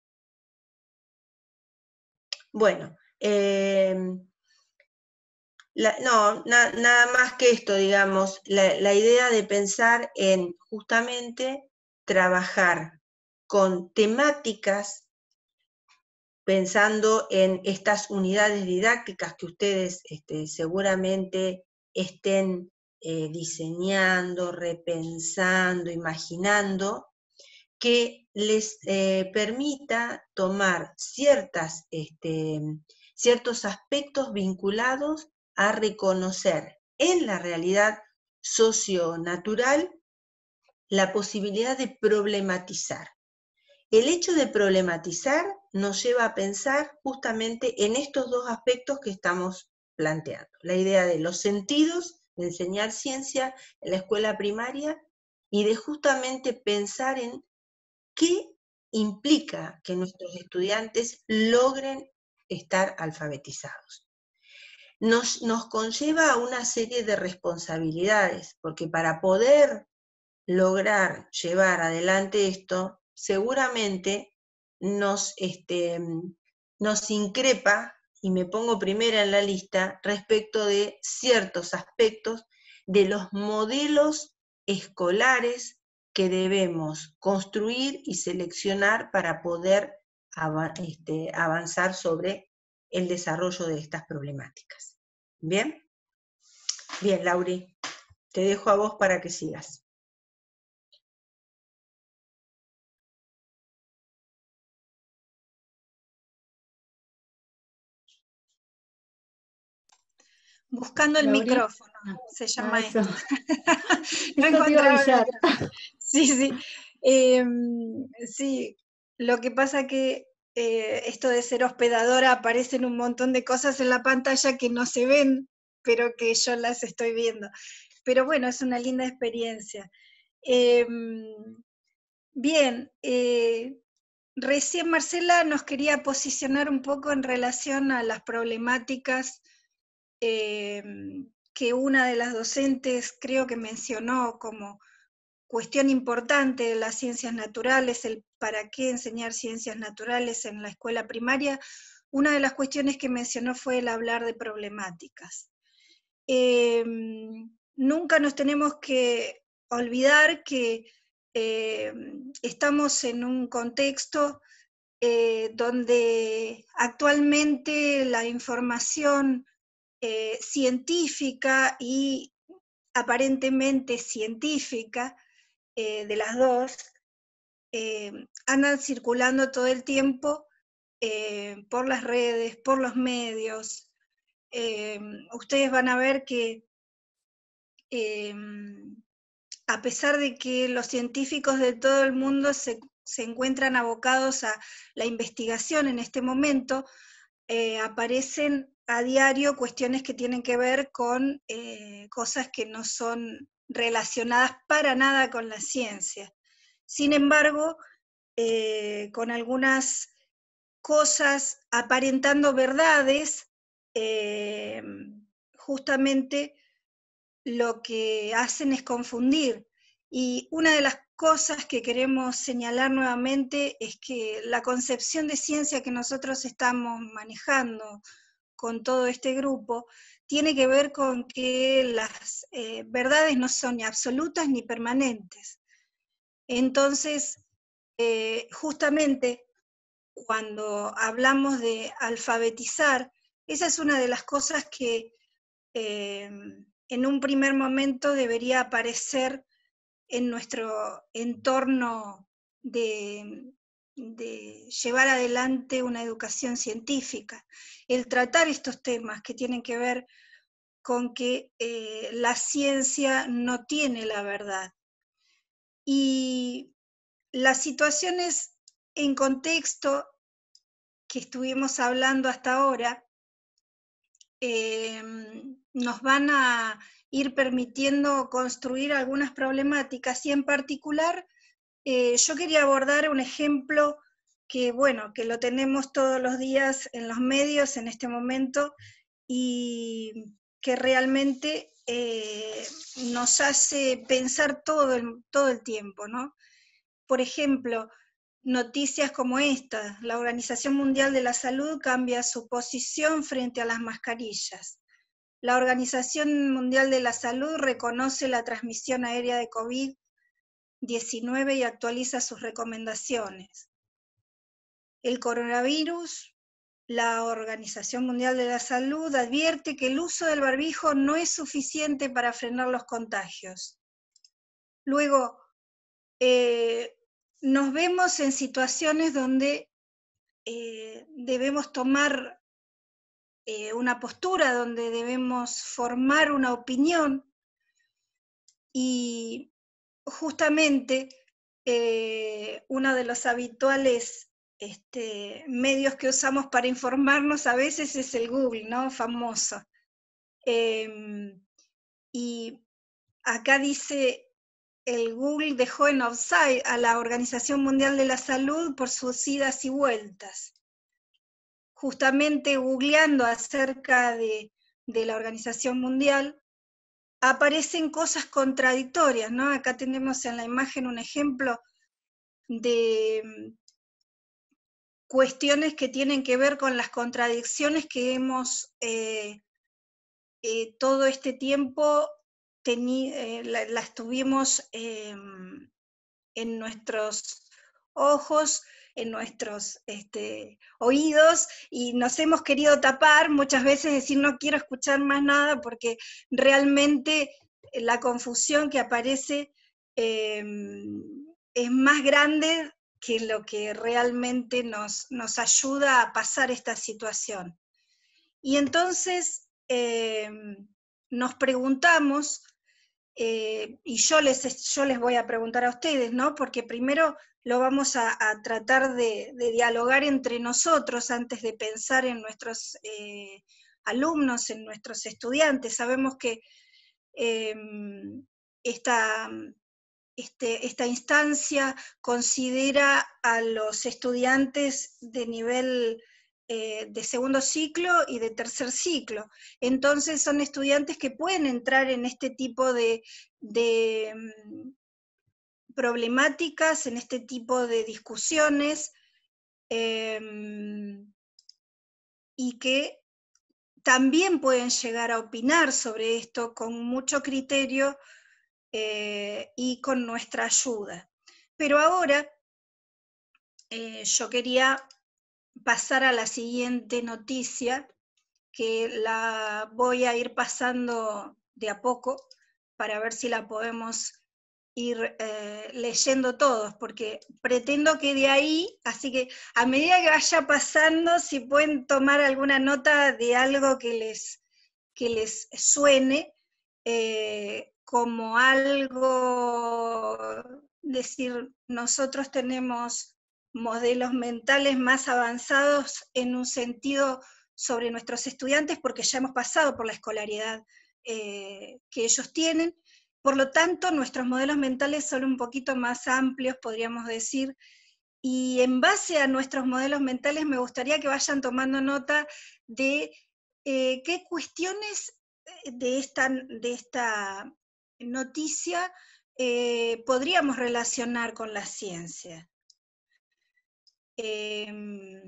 S5: Bueno, eh, la, no, na, nada más que esto, digamos, la, la idea de pensar en justamente trabajar con temáticas, pensando en estas unidades didácticas que ustedes este, seguramente estén eh, diseñando, repensando, imaginando, que les eh, permita tomar ciertas, este, ciertos aspectos vinculados a reconocer en la realidad socionatural la posibilidad de problematizar. El hecho de problematizar nos lleva a pensar justamente en estos dos aspectos que estamos planteando. La idea de los sentidos, de enseñar ciencia en la escuela primaria, y de justamente pensar en qué implica que nuestros estudiantes logren estar alfabetizados. Nos, nos conlleva a una serie de responsabilidades, porque para poder lograr llevar adelante esto, seguramente nos, este, nos increpa, y me pongo primera en la lista, respecto de ciertos aspectos de los modelos escolares que debemos construir y seleccionar para poder este, avanzar sobre el desarrollo de estas problemáticas. ¿Bien? Bien, Lauri, te dejo a vos para que sigas.
S7: Buscando el
S6: Lauri.
S7: micrófono,
S6: Ah,
S7: se llama
S6: ah,
S7: esto.
S6: eso.
S7: No
S6: Eso te iba a
S7: encontraba el
S6: avisar.
S7: micrófono. Sí, sí. Eh, sí, lo que pasa que eh, esto de ser hospedadora, aparecen un montón de cosas en la pantalla que no se ven, pero que yo las estoy viendo. Pero bueno, es una linda experiencia. Eh, bien, eh, recién Marcela nos quería posicionar un poco en relación a las problemáticas eh, que una de las docentes creo que mencionó como cuestión importante de las ciencias naturales, el para qué enseñar ciencias naturales en la escuela primaria. Una de las cuestiones que mencionó fue el hablar de problemáticas. Eh, nunca nos tenemos que olvidar que eh, estamos en un contexto eh, donde actualmente la información eh, científica y aparentemente científica eh, de las dos eh, andan circulando todo el tiempo eh, por las redes, por los medios. Eh, ustedes van a ver que eh, a pesar de que los científicos de todo el mundo se, se encuentran abocados a la investigación en este momento, eh, aparecen a diario cuestiones que tienen que ver con eh, cosas que no son relacionadas para nada con la ciencia. Sin embargo, eh, con algunas cosas aparentando verdades, eh, justamente lo que hacen es confundir. Y una de las cosas que queremos señalar nuevamente es que la concepción de ciencia que nosotros estamos manejando con todo este grupo tiene que ver con que las eh, verdades no son ni absolutas ni permanentes. Entonces, eh, justamente cuando hablamos de alfabetizar, esa es una de las cosas que eh, en un primer momento debería aparecer en nuestro entorno de, de llevar adelante una educación científica, el tratar estos temas que tienen que ver con que eh, la ciencia no tiene la verdad. Y las situaciones en contexto que estuvimos hablando hasta ahora eh, nos van a ir permitiendo construir algunas problemáticas, y en particular eh, yo quería abordar un ejemplo que, bueno, que lo tenemos todos los días en los medios en este momento, y que realmente eh, nos hace pensar todo el, todo el tiempo, ¿no? Por ejemplo, noticias como esta: la Organización Mundial de la Salud cambia su posición frente a las mascarillas. La Organización Mundial de la Salud reconoce la transmisión aérea de COVID diecinueve y actualiza sus recomendaciones. El coronavirus, la Organización Mundial de la Salud advierte que el uso del barbijo no es suficiente para frenar los contagios. Luego, eh, nos vemos en situaciones donde eh, debemos tomar eh, una postura, donde debemos formar una opinión, y justamente eh, uno de los habituales este, medios que usamos para informarnos a veces es el Google, ¿no? Famoso. Eh, y acá dice: el Google dejó en offside a la Organización Mundial de la Salud por sus idas y vueltas. Justamente googleando acerca de, de la Organización Mundial, aparecen cosas contradictorias, ¿no? Acá tenemos en la imagen un ejemplo de cuestiones que tienen que ver con las contradicciones que hemos eh, eh, todo este tiempo teni, eh, la, las tuvimos eh, en nuestros ojos, en nuestros este, oídos, y nos hemos querido tapar muchas veces, decir no quiero escuchar más nada, porque realmente la confusión que aparece eh, es más grande que lo que realmente nos, nos ayuda a pasar esta situación. Y entonces eh, nos preguntamos, Eh, y yo les, yo les voy a preguntar a ustedes, ¿no? Porque primero lo vamos a, a tratar de, de dialogar entre nosotros antes de pensar en nuestros eh, alumnos, en nuestros estudiantes. Sabemos que eh, esta, este, esta instancia considera a los estudiantes de nivel Eh, de segundo ciclo y de tercer ciclo. Entonces son estudiantes que pueden entrar en este tipo de, de um, problemáticas, en este tipo de discusiones, eh, y que también pueden llegar a opinar sobre esto con mucho criterio eh, y con nuestra ayuda. Pero ahora eh, yo quería pasar a la siguiente noticia, que la voy a ir pasando de a poco para ver si la podemos ir eh, leyendo todos, porque pretendo que de ahí, así que a medida que vaya pasando, si pueden tomar alguna nota de algo que les, que les suene, eh, como algo, decir, nosotros tenemos modelos mentales más avanzados en un sentido sobre nuestros estudiantes, porque ya hemos pasado por la escolaridad eh, que ellos tienen. Por lo tanto, nuestros modelos mentales son un poquito más amplios, podríamos decir, y en base a nuestros modelos mentales me gustaría que vayan tomando nota de eh, qué cuestiones de esta, de esta noticia eh, podríamos relacionar con la ciencia. Eh,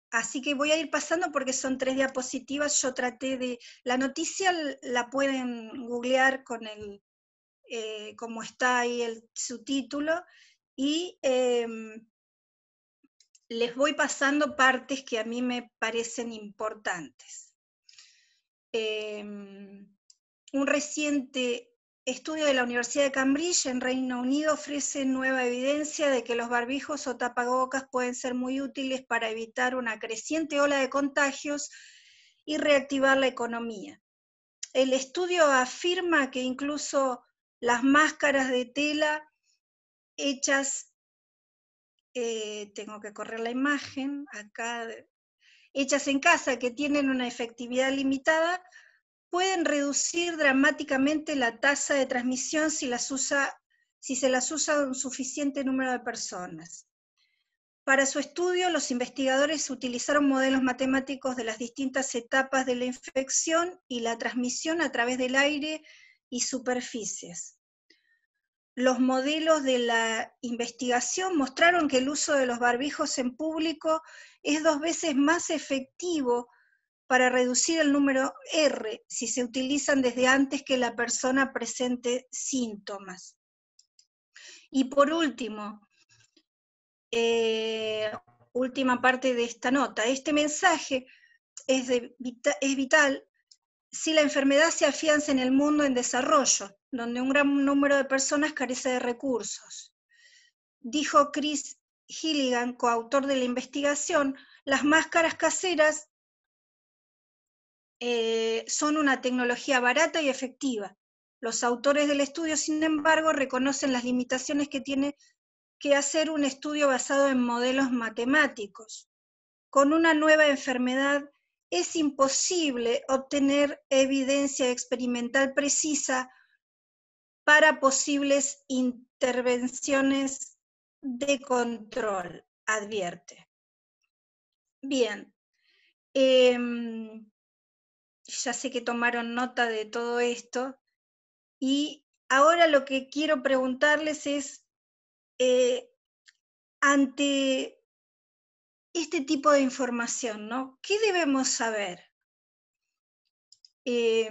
S7: así que voy a ir pasando porque son tres diapositivas. Yo traté de... La noticia la pueden googlear con el, eh, como está ahí el, su título, y eh, les voy pasando partes que a mí me parecen importantes. Eh, un reciente estudio de la Universidad de Cambridge en Reino Unido ofrece nueva evidencia de que los barbijos o tapabocas pueden ser muy útiles para evitar una creciente ola de contagios y reactivar la economía. El estudio afirma que incluso las máscaras de tela hechas, eh, tengo que correr la imagen, acá, hechas en casa, que tienen una efectividad limitada, pueden reducir dramáticamente la tasa de transmisión si, las usa, si se las usa un suficiente número de personas. Para su estudio, los investigadores utilizaron modelos matemáticos de las distintas etapas de la infección y la transmisión a través del aire y superficies. Los modelos de la investigación mostraron que el uso de los barbijos en público es dos veces más efectivo para reducir el número R si se utilizan desde antes que la persona presente síntomas. Y por último, eh, última parte de esta nota, este mensaje es, de, es vital si la enfermedad se afianza en el mundo en desarrollo, donde un gran número de personas carece de recursos. Dijo Chris Hilligan, coautor de la investigación, las máscaras caseras Eh, son una tecnología barata y efectiva. Los autores del estudio, sin embargo, reconocen las limitaciones que tiene que hacer un estudio basado en modelos matemáticos. Con una nueva enfermedad es imposible obtener evidencia experimental precisa para posibles intervenciones de control, advierte. Bien. Eh, Ya sé que tomaron nota de todo esto, y ahora lo que quiero preguntarles es, eh, ante este tipo de información, ¿no? ¿Qué debemos saber? Eh,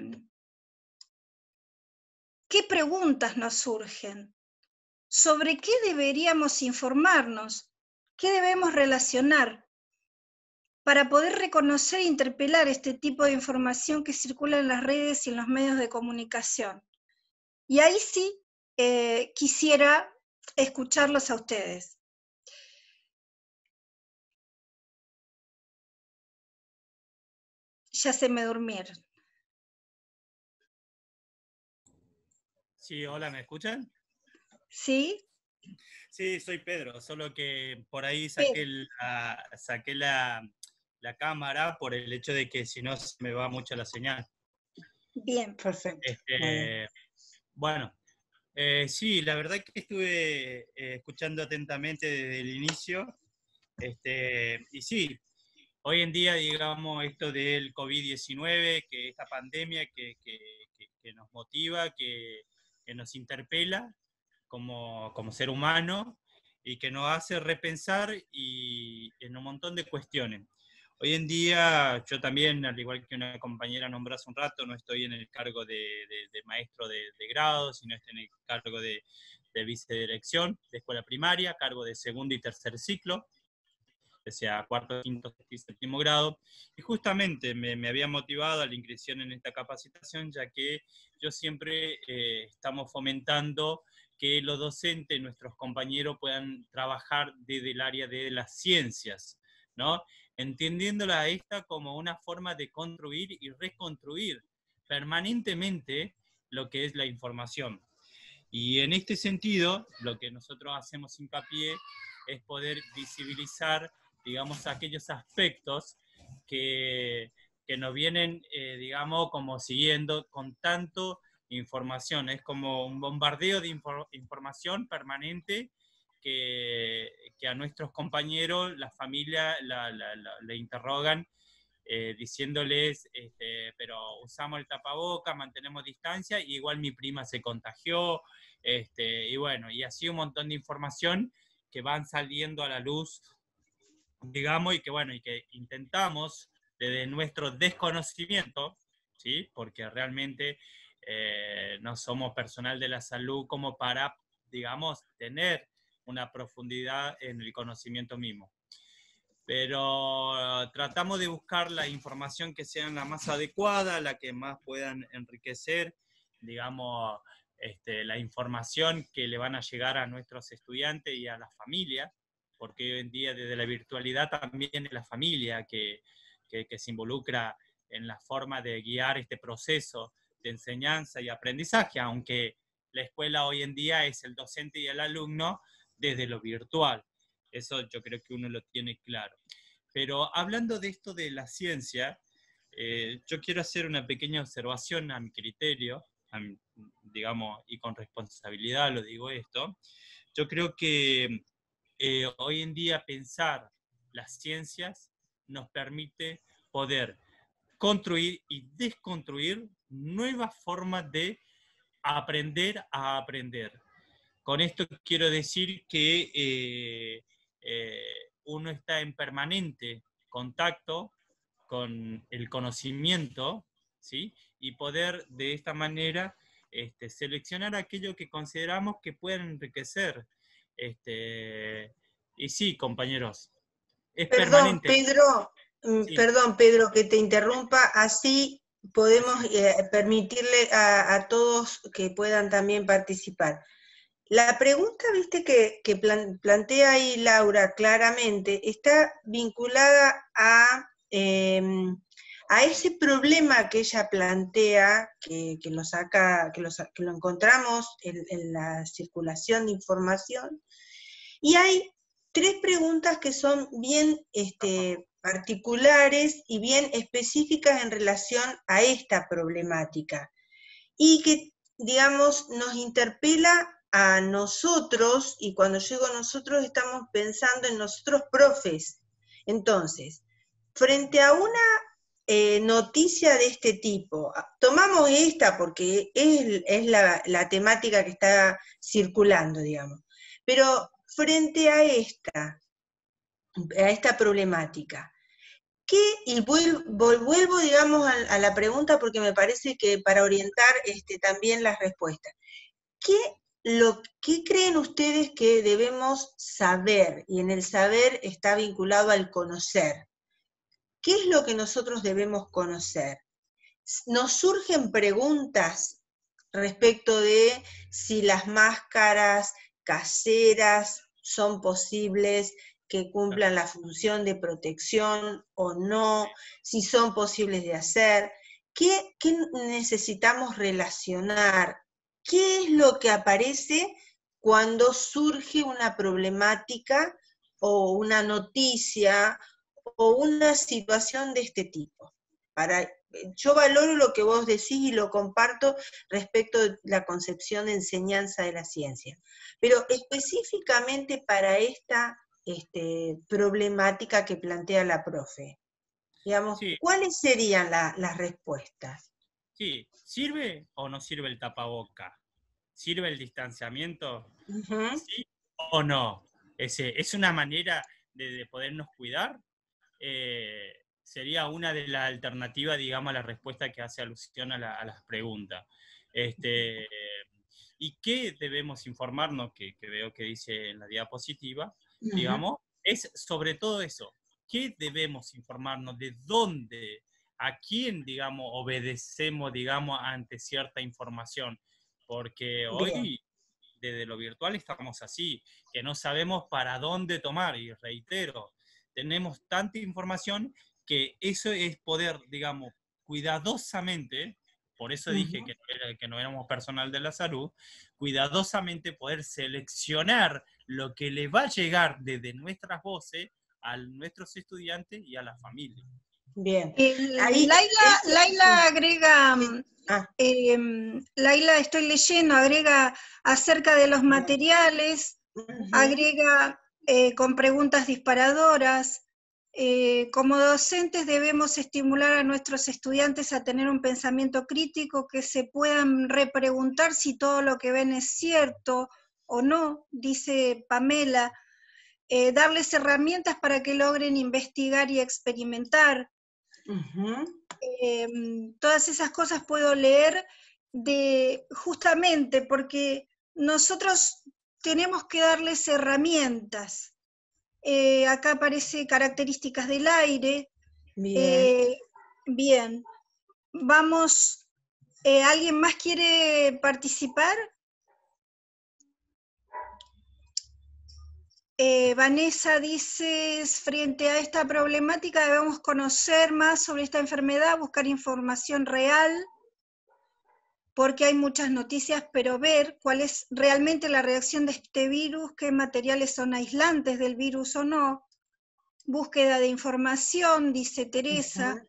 S7: ¿Qué preguntas nos surgen? ¿Sobre qué deberíamos informarnos? ¿Qué debemos relacionar para poder reconocer e interpelar este tipo de información que circula en las redes y en los medios de comunicación? Y ahí sí eh, quisiera escucharlos a ustedes. Ya se me durmieron.
S13: Sí, hola, ¿me escuchan?
S7: ¿Sí?
S13: Sí, soy Pedro, solo que por ahí saqué la, saqué la, la cámara por el hecho de que si no se me va mucho la señal.
S7: Bien, perfecto.
S13: Este, bueno, eh, sí, la verdad que estuve eh, escuchando atentamente desde el inicio, este, y sí, hoy en día, digamos, esto del COVID diecinueve, que esta pandemia que, que, que, que nos motiva, que, que nos interpela como, como ser humano y que nos hace repensar y en un montón de cuestiones. Hoy en día, yo también, al igual que una compañera nombró hace un rato, no estoy en el cargo de, de, de maestro de, de grado, sino estoy en el cargo de, de vicedirección de escuela primaria, cargo de segundo y tercer ciclo, o sea, cuarto, quinto y séptimo grado, y justamente me, me había motivado a la inscripción en esta capacitación, ya que yo siempre eh, estamos fomentando que los docentes, nuestros compañeros, puedan trabajar desde el área de las ciencias, ¿no? Entendiéndola a esta como una forma de construir y reconstruir permanentemente lo que es la información. Y en este sentido, lo que nosotros hacemos hincapié es poder visibilizar, digamos, aquellos aspectos que, que nos vienen, eh, digamos, como siguiendo con tanto información. Es como un bombardeo de infor información permanente que, que a nuestros compañeros, la familia, la, la, la, le interrogan eh, diciéndoles, este, pero usamos el tapaboca, mantenemos distancia, y igual mi prima se contagió, este, y bueno, y así un montón de información que van saliendo a la luz digamos, y que bueno, y que intentamos desde nuestro desconocimiento, ¿sí? Porque realmente eh, no somos personal de la salud como para, digamos, tener una profundidad en el conocimiento mismo. Pero uh, tratamos de buscar la información que sea la más adecuada, la que más puedan enriquecer, digamos, este, la información que le van a llegar a nuestros estudiantes y a las familias, porque hoy en día desde la virtualidad también es la familia que, que, que se involucra en la forma de guiar este proceso de enseñanza y aprendizaje, aunque la escuela hoy en día es el docente y el alumno desde lo virtual. Eso yo creo que uno lo tiene claro. Pero hablando de esto de la ciencia, eh, yo quiero hacer una pequeña observación a mi criterio, a mi, digamos, y con responsabilidad lo digo esto. Yo creo que eh, hoy en día pensar las ciencias nos permite poder construir y desconstruir nuevas formas de aprender a aprender. Con esto quiero decir que eh, eh, uno está en permanente contacto con el conocimiento, ¿sí? Y poder de esta manera este, seleccionar aquello que consideramos que pueden enriquecer. Este, y sí, compañeros, es
S5: Perdón,
S13: permanente.
S5: Pedro,
S13: Sí.
S5: perdón, Pedro, que te interrumpa, así podemos eh, permitirle a, a todos que puedan también participar. La pregunta, viste, que, que plan, plantea ahí Laura claramente, está vinculada a, eh, a ese problema que ella plantea, que, que, lo, saca, que, lo, que lo encontramos en, en la circulación de información, y hay tres preguntas que son bien este, particulares y bien específicas en relación a esta problemática, y que, digamos, nos interpela a nosotros, y cuando llego a nosotros estamos pensando en nosotros profes. Entonces, frente a una eh, noticia de este tipo, tomamos esta porque es, es la, la temática que está circulando, digamos, pero frente a esta, a esta problemática, ¿qué? Y vuelvo, vuelvo digamos, a, a la pregunta porque me parece que para orientar este, también las respuestas. ¿Qué, lo, ¿Qué creen ustedes que debemos saber? Y en el saber está vinculado al conocer. ¿Qué es lo que nosotros debemos conocer? Nos surgen preguntas respecto de si las máscaras caseras son posibles, que cumplan la función de protección o no, si son posibles de hacer, ¿qué, qué necesitamos relacionar? ¿Qué es lo que aparece cuando surge una problemática o una noticia o una situación de este tipo? Para, yo valoro lo que vos decís y lo comparto respecto de la concepción de enseñanza de la ciencia, pero específicamente para esta este, problemática que plantea la profe, digamos, sí. ¿Cuáles serían la, las respuestas?
S13: Sí, ¿sirve o no sirve el tapaboca? ¿Sirve el distanciamiento? Uh-huh. ¿Sí o no? Es, es una manera de, de podernos cuidar. Eh, sería una de las alternativas, digamos, a la respuesta que hace alusión a, la, a las preguntas. Este, ¿Y qué debemos informarnos? Que, que veo que dice en la diapositiva, uh-huh. digamos, es sobre todo eso. ¿Qué debemos informarnos? ¿De dónde? ¿A quién, digamos, obedecemos, digamos, ante cierta información? Porque hoy, bien, desde lo virtual estamos así, que no sabemos para dónde tomar, y reitero, tenemos tanta información que eso es poder, digamos, cuidadosamente, por eso uh-huh. dije que no, era, que no éramos personal de la salud, cuidadosamente poder seleccionar lo que le va a llegar desde nuestras voces a nuestros estudiantes y a la familia.
S5: Bien.
S7: Eh, Ahí, Laila, es, Laila agrega, ah. eh, Laila, estoy leyendo, agrega acerca de los materiales, uh-huh. agrega eh, con preguntas disparadoras. Eh, como docentes debemos estimular a nuestros estudiantes a tener un pensamiento crítico, que se puedan repreguntar si todo lo que ven es cierto o no, dice Pamela. eh, darles herramientas para que logren investigar y experimentar.
S5: Uh-huh.
S7: Eh, todas esas cosas puedo leer de, justamente porque nosotros tenemos que darles herramientas. Eh, acá aparece características del aire.
S5: Bien.
S7: Eh, bien. Vamos, eh, ¿alguien más quiere participar? Eh, Vanessa dice, frente a esta problemática debemos conocer más sobre esta enfermedad, buscar información real, porque hay muchas noticias, pero ver cuál es realmente la reacción de este virus, qué materiales son aislantes del virus o no. Búsqueda de información, dice Teresa. Uh-huh.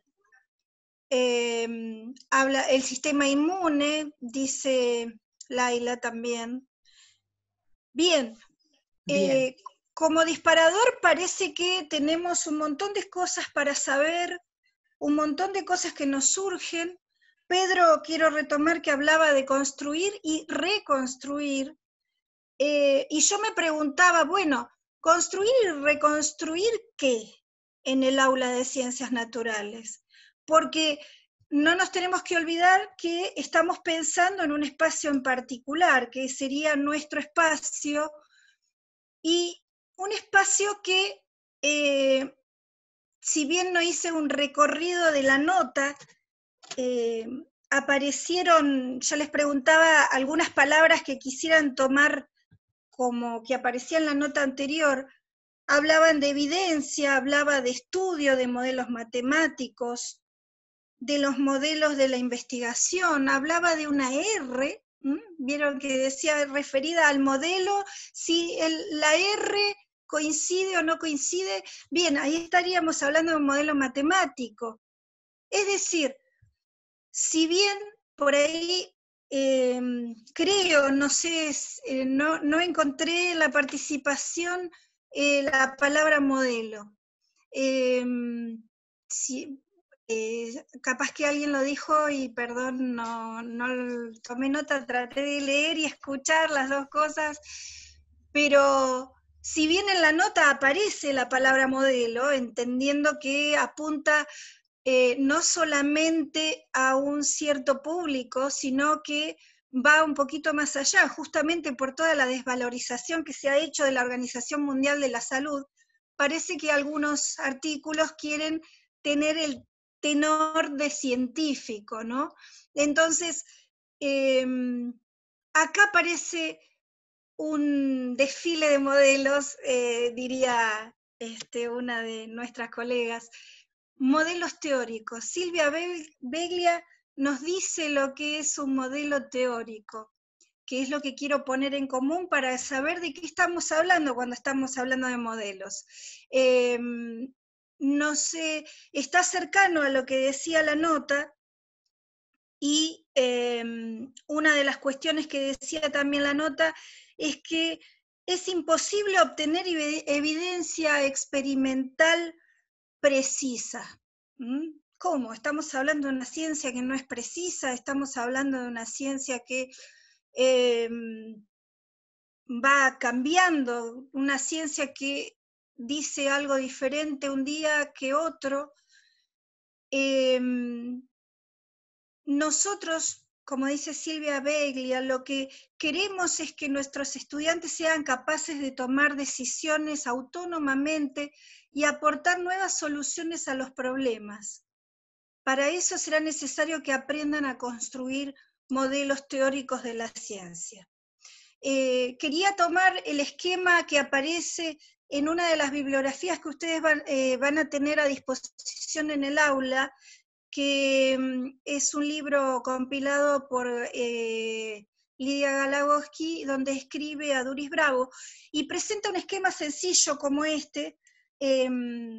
S7: eh, habla el sistema inmune, dice Laila también. Bien. Bien. Eh, como disparador parece que tenemos un montón de cosas para saber, un montón de cosas que nos surgen. Pedro, quiero retomar que hablaba de construir y reconstruir, eh, y yo me preguntaba, bueno, ¿construir y reconstruir qué en el aula de ciencias naturales? Porque no nos tenemos que olvidar que estamos pensando en un espacio en particular, que sería nuestro espacio, y un espacio que, eh, si bien no hice un recorrido de la nota, eh, aparecieron, yo les preguntaba algunas palabras que quisieran tomar como que aparecían en la nota anterior, hablaban de evidencia, hablaba de estudio, de modelos matemáticos, de los modelos de la investigación, hablaba de una R, ¿m? Vieron que decía referida al modelo, si el, la R coincide o no coincide, bien, ahí estaríamos hablando de un modelo matemático. Es decir, si bien por ahí eh, creo, no sé, eh, no, no encontré la participación, eh, la palabra modelo. Eh, si, eh, capaz que alguien lo dijo y perdón, no, no tomé nota, traté de leer y escuchar las dos cosas, pero si bien en la nota aparece la palabra modelo, entendiendo que apunta eh, no solamente a un cierto público, sino que va un poquito más allá, justamente por toda la desvalorización que se ha hecho de la Organización Mundial de la Salud, parece que algunos artículos quieren tener el tenor de científico, ¿no? Entonces, eh, acá aparece un desfile de modelos, eh, diría este, una de nuestras colegas, modelos teóricos. Silvia Beglia nos dice lo que es un modelo teórico, que es lo que quiero poner en común para saber de qué estamos hablando cuando estamos hablando de modelos. Eh, no sé, está cercano a lo que decía la nota, y eh, una de las cuestiones que decía también la nota es que es imposible obtener evidencia experimental precisa. ¿Mm? ¿Cómo? Estamos hablando de una ciencia que no es precisa, estamos hablando de una ciencia que eh, va cambiando, una ciencia que dice algo diferente un día que otro. Eh, nosotros, como dice Silvia Beglia, lo que queremos es que nuestros estudiantes sean capaces de tomar decisiones autónomamente y aportar nuevas soluciones a los problemas. Para eso será necesario que aprendan a construir modelos teóricos de la ciencia. Eh, quería tomar el esquema que aparece en una de las bibliografías que ustedes van, eh, van a tener a disposición en el aula, que um, es un libro compilado por eh, Lidia Galagowski, donde escribe a Doris Bravo, y presenta un esquema sencillo como este, eh,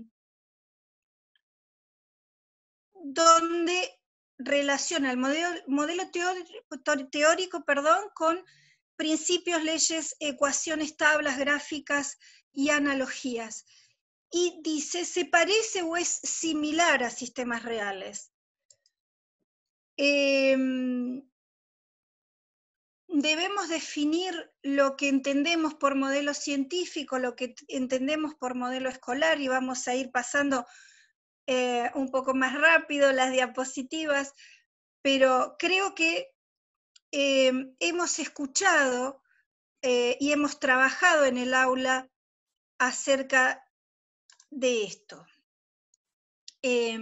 S7: donde relaciona el modelo, modelo teórico, teórico perdón, con principios, leyes, ecuaciones, tablas, gráficas y analogías. Y dice, ¿se parece o es similar a sistemas reales? Eh, debemos definir lo que entendemos por modelo científico, lo que entendemos por modelo escolar, y vamos a ir pasando eh, un poco más rápido las diapositivas, pero creo que eh, hemos escuchado eh, y hemos trabajado en el aula acerca de esto. Eh,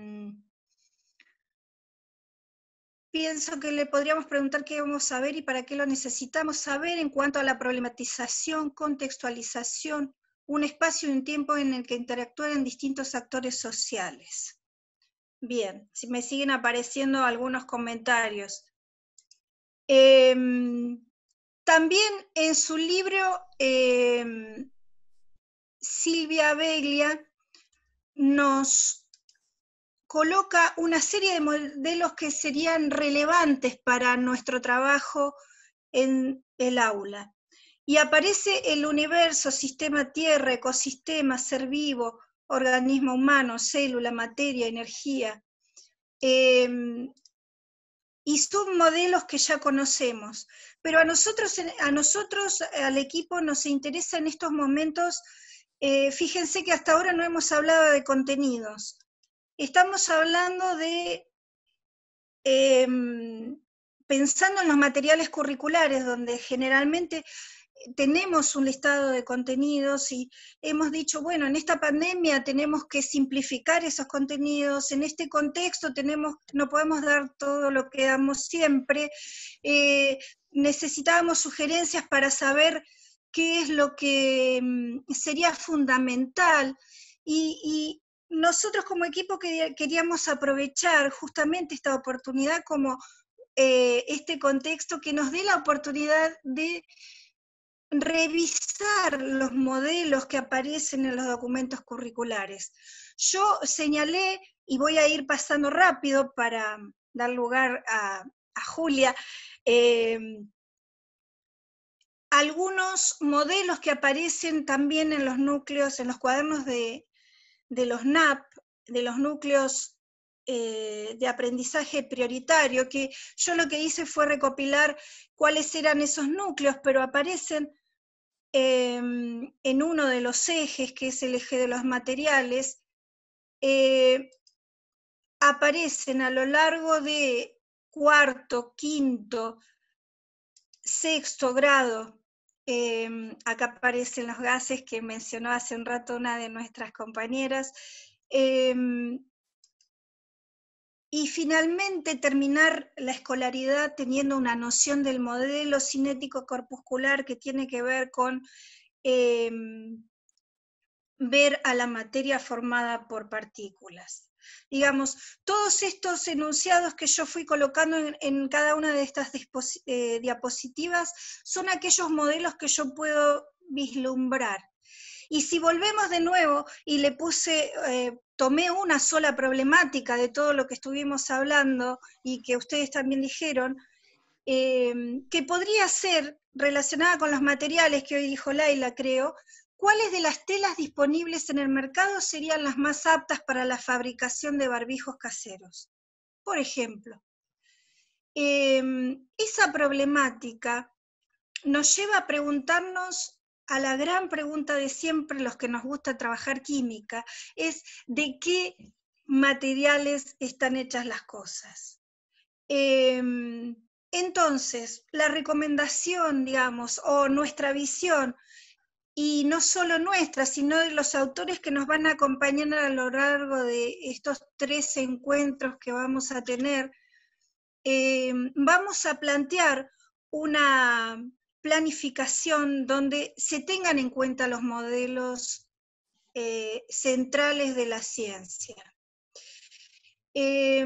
S7: Pienso que le podríamos preguntar qué vamos a saber y para qué lo necesitamos saber en cuanto a la problematización, contextualización, un espacio y un tiempo en el que interactúan distintos actores sociales. Bien, si me siguen apareciendo algunos comentarios. Eh, también en su libro, eh, Silvia Beglia nos coloca una serie de modelos que serían relevantes para nuestro trabajo en el aula. Y aparece el universo, sistema tierra, ecosistema, ser vivo, organismo humano, célula, materia, energía. Eh, y son modelos que ya conocemos. Pero a nosotros, a nosotros, al equipo, nos interesa en estos momentos, eh, fíjense que hasta ahora no hemos hablado de contenidos. Estamos hablando de, eh, pensando en los materiales curriculares, donde generalmente tenemos un listado de contenidos y hemos dicho, bueno, en esta pandemia tenemos que simplificar esos contenidos, en este contexto tenemos, no podemos dar todo lo que damos siempre, eh, necesitábamos sugerencias para saber qué es lo que mm, sería fundamental, y, y nosotros como equipo queríamos aprovechar justamente esta oportunidad como eh, este contexto que nos dé la oportunidad de revisar los modelos que aparecen en los documentos curriculares. Yo señalé, y voy a ir pasando rápido para dar lugar a, a Julia, eh, algunos modelos que aparecen también en los núcleos, en los cuadernos de de los N A P, de los núcleos eh, de aprendizaje prioritario, que yo lo que hice fue recopilar cuáles eran esos núcleos, pero aparecen eh, en uno de los ejes, que es el eje de los materiales, eh, aparecen a lo largo de cuarto, quinto, sexto grado. Eh, acá aparecen los gases que mencionó hace un rato una de nuestras compañeras. Eh, y finalmente terminar la escolaridad teniendo una noción del modelo cinético corpuscular que tiene que ver con eh, ver a la materia formada por partículas. Digamos, todos estos enunciados que yo fui colocando en, en cada una de estas eh, diapositivas son aquellos modelos que yo puedo vislumbrar. Y si volvemos de nuevo y le puse, eh, tomé una sola problemática de todo lo que estuvimos hablando y que ustedes también dijeron, eh, que podría ser relacionada con los materiales que hoy dijo Laila, creo. ¿Cuáles de las telas disponibles en el mercado serían las más aptas para la fabricación de barbijos caseros? Por ejemplo, eh, esa problemática nos lleva a preguntarnos a la gran pregunta de siempre los que nos gusta trabajar química, es ¿de qué materiales están hechas las cosas? Eh, entonces, la recomendación, digamos, o nuestra visión, y no solo nuestra, sino de los autores que nos van a acompañar a lo largo de estos tres encuentros que vamos a tener, eh, vamos a plantear una planificación donde se tengan en cuenta los modelos eh, centrales de la ciencia. Eh,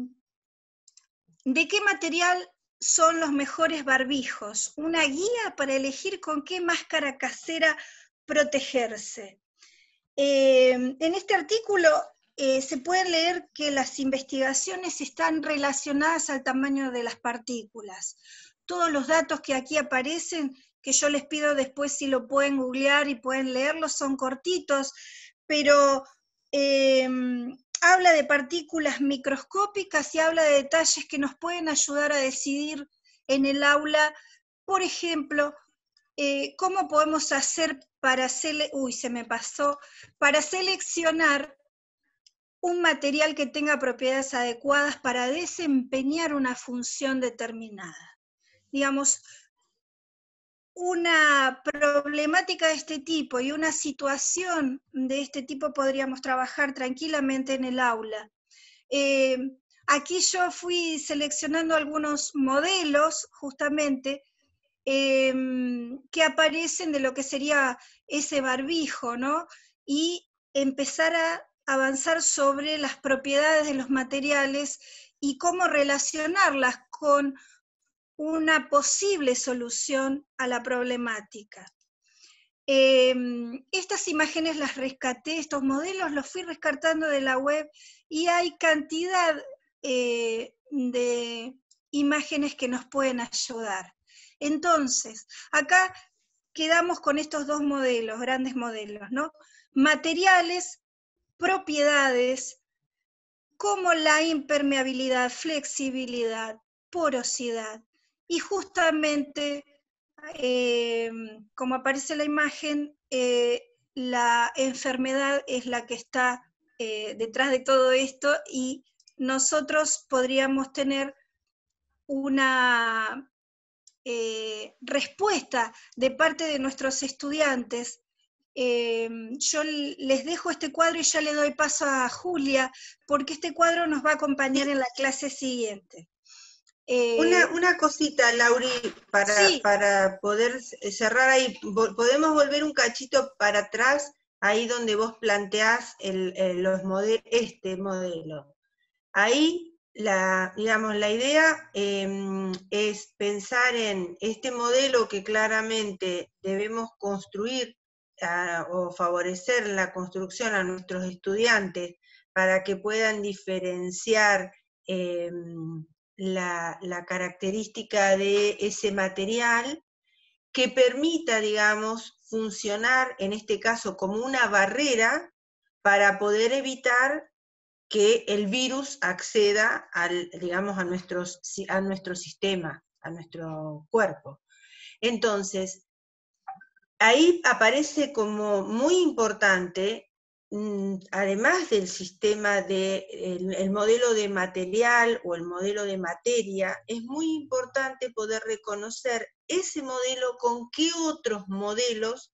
S7: ¿De qué material son los mejores barbijos? Una guía para elegir con qué máscara casera protegerse. Eh, en este artículo eh, se puede leer que las investigaciones están relacionadas al tamaño de las partículas. Todos los datos que aquí aparecen, que yo les pido después si lo pueden googlear y pueden leerlos, son cortitos, pero eh, habla de partículas microscópicas y habla de detalles que nos pueden ayudar a decidir en el aula, por ejemplo, eh, cómo podemos hacer para, sele Uy, se me pasó, para seleccionar un material que tenga propiedades adecuadas para desempeñar una función determinada. Digamos, una problemática de este tipo y una situación de este tipo podríamos trabajar tranquilamente en el aula. Eh, aquí yo fui seleccionando algunos modelos, justamente, eh, que aparecen de lo que sería ese barbijo, ¿no? Y empezar a avanzar sobre las propiedades de los materiales y cómo relacionarlas con una posible solución a la problemática. Eh, estas imágenes las rescaté, estos modelos los fui rescatando de la web y hay cantidad eh, de imágenes que nos pueden ayudar. Entonces, acá quedamos con estos dos modelos, grandes modelos, ¿no? Materiales, propiedades, como la impermeabilidad, flexibilidad, porosidad, y justamente, eh, como aparece en la imagen, eh, la enfermedad es la que está eh, detrás de todo esto, y nosotros podríamos tener una eh, respuesta de parte de nuestros estudiantes. Eh, yo les dejo este cuadro y ya le doy paso a Julia, porque este cuadro nos va a acompañar en la clase siguiente. Eh,
S5: una, una cosita, Lauri, para,
S7: sí.
S5: para poder cerrar ahí, podemos volver un cachito para atrás, ahí donde vos planteás el, el, los model, este modelo. Ahí, la, digamos, la idea eh, es pensar en este modelo que claramente debemos construir a, o favorecer la construcción a nuestros estudiantes para que puedan diferenciar eh, la, la característica de ese material, que permita, digamos, funcionar, en este caso, como una barrera para poder evitar que el virus acceda al, digamos, a, nuestros, a nuestro sistema, a nuestro cuerpo. Entonces, ahí aparece como muy importante, además del sistema de, el, el modelo de material o el modelo de materia, es muy importante poder reconocer ese modelo con qué otros modelos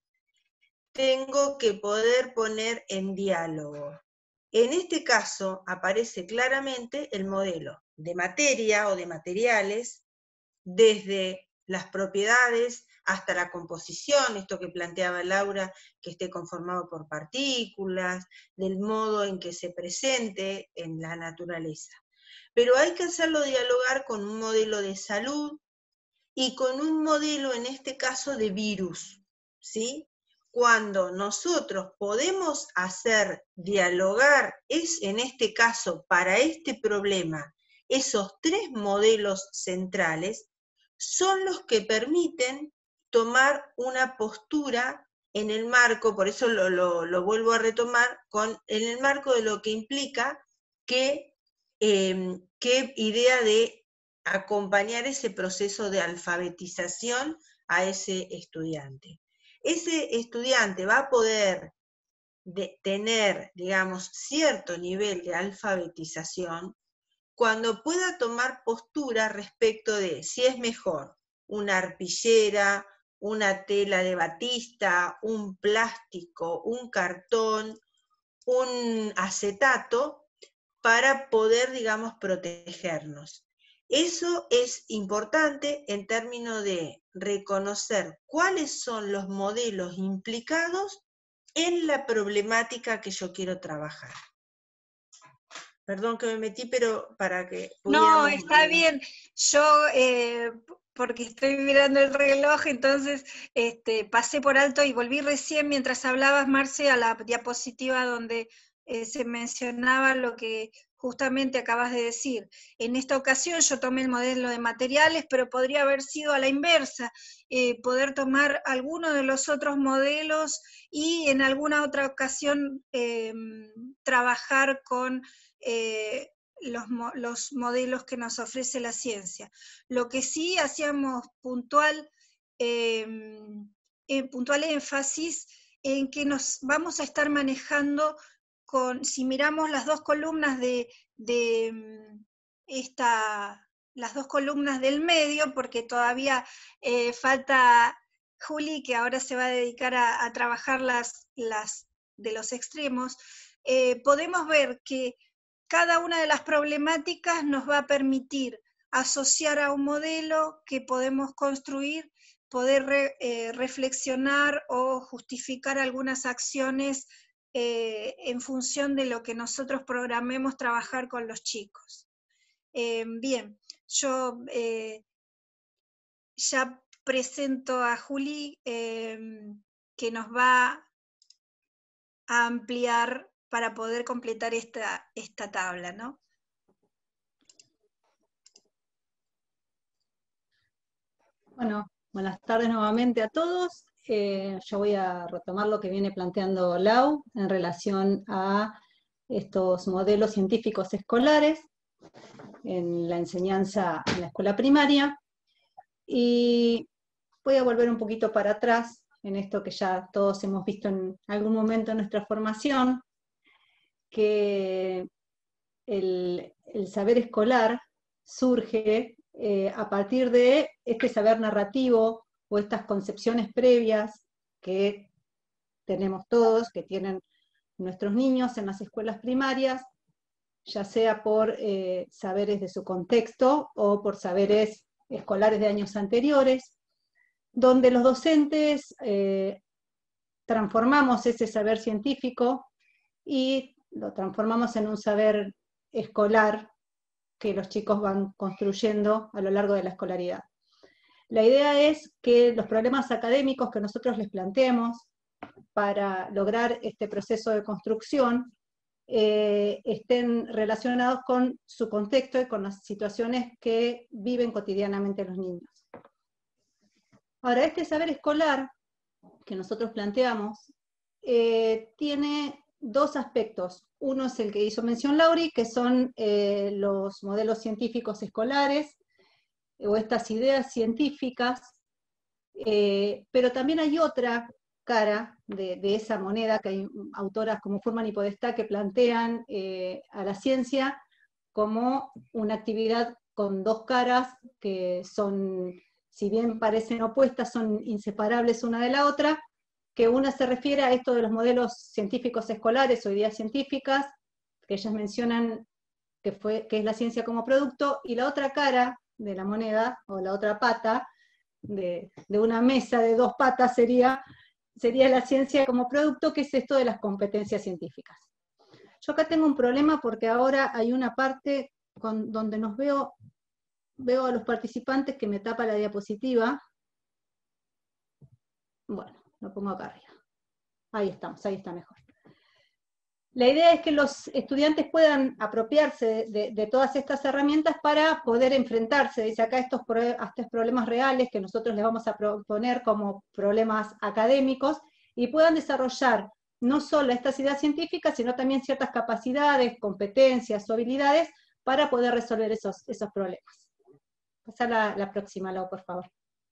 S5: tengo que poder poner en diálogo. En este caso aparece claramente el modelo de materia o de materiales, desde las propiedades hasta la composición, esto que planteaba Laura, que esté conformado por partículas, del modo en que se presente en la naturaleza. Pero hay que hacerlo dialogar con un modelo de salud y con un modelo, en este caso, de virus, ¿sí? Cuando nosotros podemos hacer dialogar, es en este caso, para este problema, esos tres modelos centrales, son los que permiten tomar una postura en el marco, por eso lo, lo, lo vuelvo a retomar, con, en el marco de lo que implica que, eh, qué idea de acompañar ese proceso de alfabetización a ese estudiante. Ese estudiante va a poder de tener, digamos, cierto nivel de alfabetización cuando pueda tomar postura respecto de si es mejor una arpillera, una tela de batista, un plástico, un cartón, un acetato, para poder, digamos, protegernos. Eso es importante en términos de reconocer cuáles son los modelos implicados en la problemática que yo quiero trabajar. Perdón que me metí, pero para que pudiéramos...
S7: No, está bien. Yo, eh, porque estoy mirando el reloj, entonces este, pasé por alto y volví recién mientras hablabas, Marce, a la diapositiva donde eh, se mencionaba lo que justamente acabas de decir. En esta ocasión yo tomé el modelo de materiales, pero podría haber sido a la inversa, eh, poder tomar alguno de los otros modelos y en alguna otra ocasión eh, trabajar con... Eh, los, los modelos que nos ofrece la ciencia. Lo que sí hacíamos puntual, eh, eh, puntual énfasis en que nos vamos a estar manejando con, si miramos las dos columnas de, de esta, las dos columnas del medio, porque todavía eh, falta Juli, que ahora se va a dedicar a, a trabajar las, las de los extremos, eh, podemos ver que cada una de las problemáticas nos va a permitir asociar a un modelo que podemos construir, poder re, eh, reflexionar o justificar algunas acciones eh, en función de lo que nosotros programemos trabajar con los chicos. Eh, bien, yo eh, ya presento a Juli, eh, que nos va a ampliar para poder completar esta, esta tabla, ¿no?
S6: Bueno, buenas tardes nuevamente a todos. Eh, yo voy a retomar lo que viene planteando Lau en relación a estos modelos científicos escolares en la enseñanza en la escuela primaria. Y voy a volver un poquito para atrás en esto que ya todos hemos visto en algún momento en nuestra formación, que el, el saber escolar surge eh, a partir de este saber narrativo o estas concepciones previas que tenemos todos, que tienen nuestros niños en las escuelas primarias, ya sea por eh, saberes de su contexto o por saberes escolares de años anteriores, donde los docentes eh, transformamos ese saber científico y lo transformamos en un saber escolar que los chicos van construyendo a lo largo de la escolaridad. La idea es que los problemas académicos que nosotros les planteemos para lograr este proceso de construcción eh, estén relacionados con su contexto y con las situaciones que viven cotidianamente los niños. Ahora, este saber escolar que nosotros planteamos eh, tiene dos aspectos. Uno es el que hizo mención Lauri, que son eh, los modelos científicos escolares, o estas ideas científicas, eh, pero también hay otra cara de, de esa moneda, que hay autoras como Fuhrman y Podestá que plantean eh, a la ciencia como una actividad con dos caras, que son, si bien parecen opuestas, son inseparables una de la otra, que una se refiere a esto de los modelos científicos escolares o ideas científicas, que ellas mencionan que, fue, que es la ciencia como producto, y la otra cara de la moneda, o la otra pata, de, de una mesa de dos patas sería, sería la ciencia como producto, que es esto de las competencias científicas. Yo acá tengo un problema porque ahora hay una parte con, donde nos veo, veo a los participantes que me tapa la diapositiva. Bueno, lo pongo acá arriba. Ahí estamos, ahí está mejor. La idea es que los estudiantes puedan apropiarse de, de, de todas estas herramientas para poder enfrentarse, dice acá, a estos, a estos problemas reales que nosotros les vamos a proponer como problemas académicos, y puedan desarrollar no solo estas ideas científicas, sino también ciertas capacidades, competencias o habilidades para poder resolver esos, esos problemas. Pasar la, la próxima, Lau, por favor.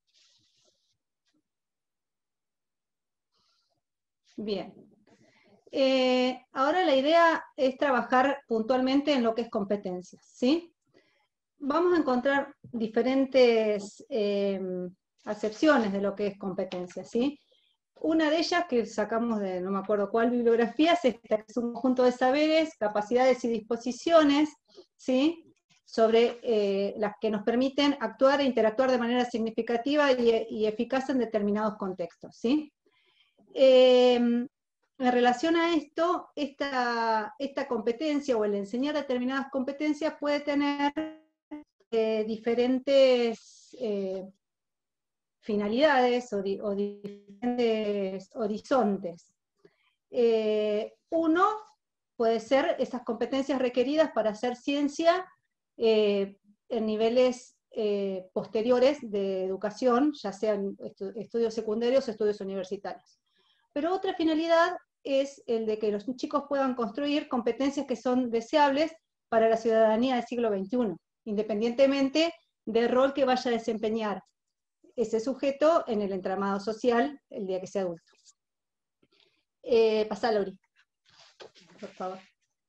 S6: Bien. Eh, ahora la idea es trabajar puntualmente en lo que es competencias, ¿sí? Vamos a encontrar diferentes eh, acepciones de lo que es competencia, ¿sí? Una de ellas, que sacamos de no me acuerdo cuál bibliografía, es esta, que es un conjunto de saberes, capacidades y disposiciones, ¿sí? Sobre eh, las que nos permiten actuar e interactuar de manera significativa y, y eficaz en determinados contextos, ¿sí? Eh, En relación a esto, esta, esta competencia o el enseñar determinadas competencias puede tener eh, diferentes eh, finalidades o, di, o diferentes horizontes. Eh, uno puede ser esas competencias requeridas para hacer ciencia eh, en niveles eh, posteriores de educación, ya sean estu estudios secundarios o estudios universitarios. Pero otra finalidad es el de que los chicos puedan construir competencias que son deseables para la ciudadanía del siglo veintiuno, independientemente del rol que vaya a desempeñar ese sujeto en el entramado social el día que sea adulto. Eh, pasá, Lauri, por favor.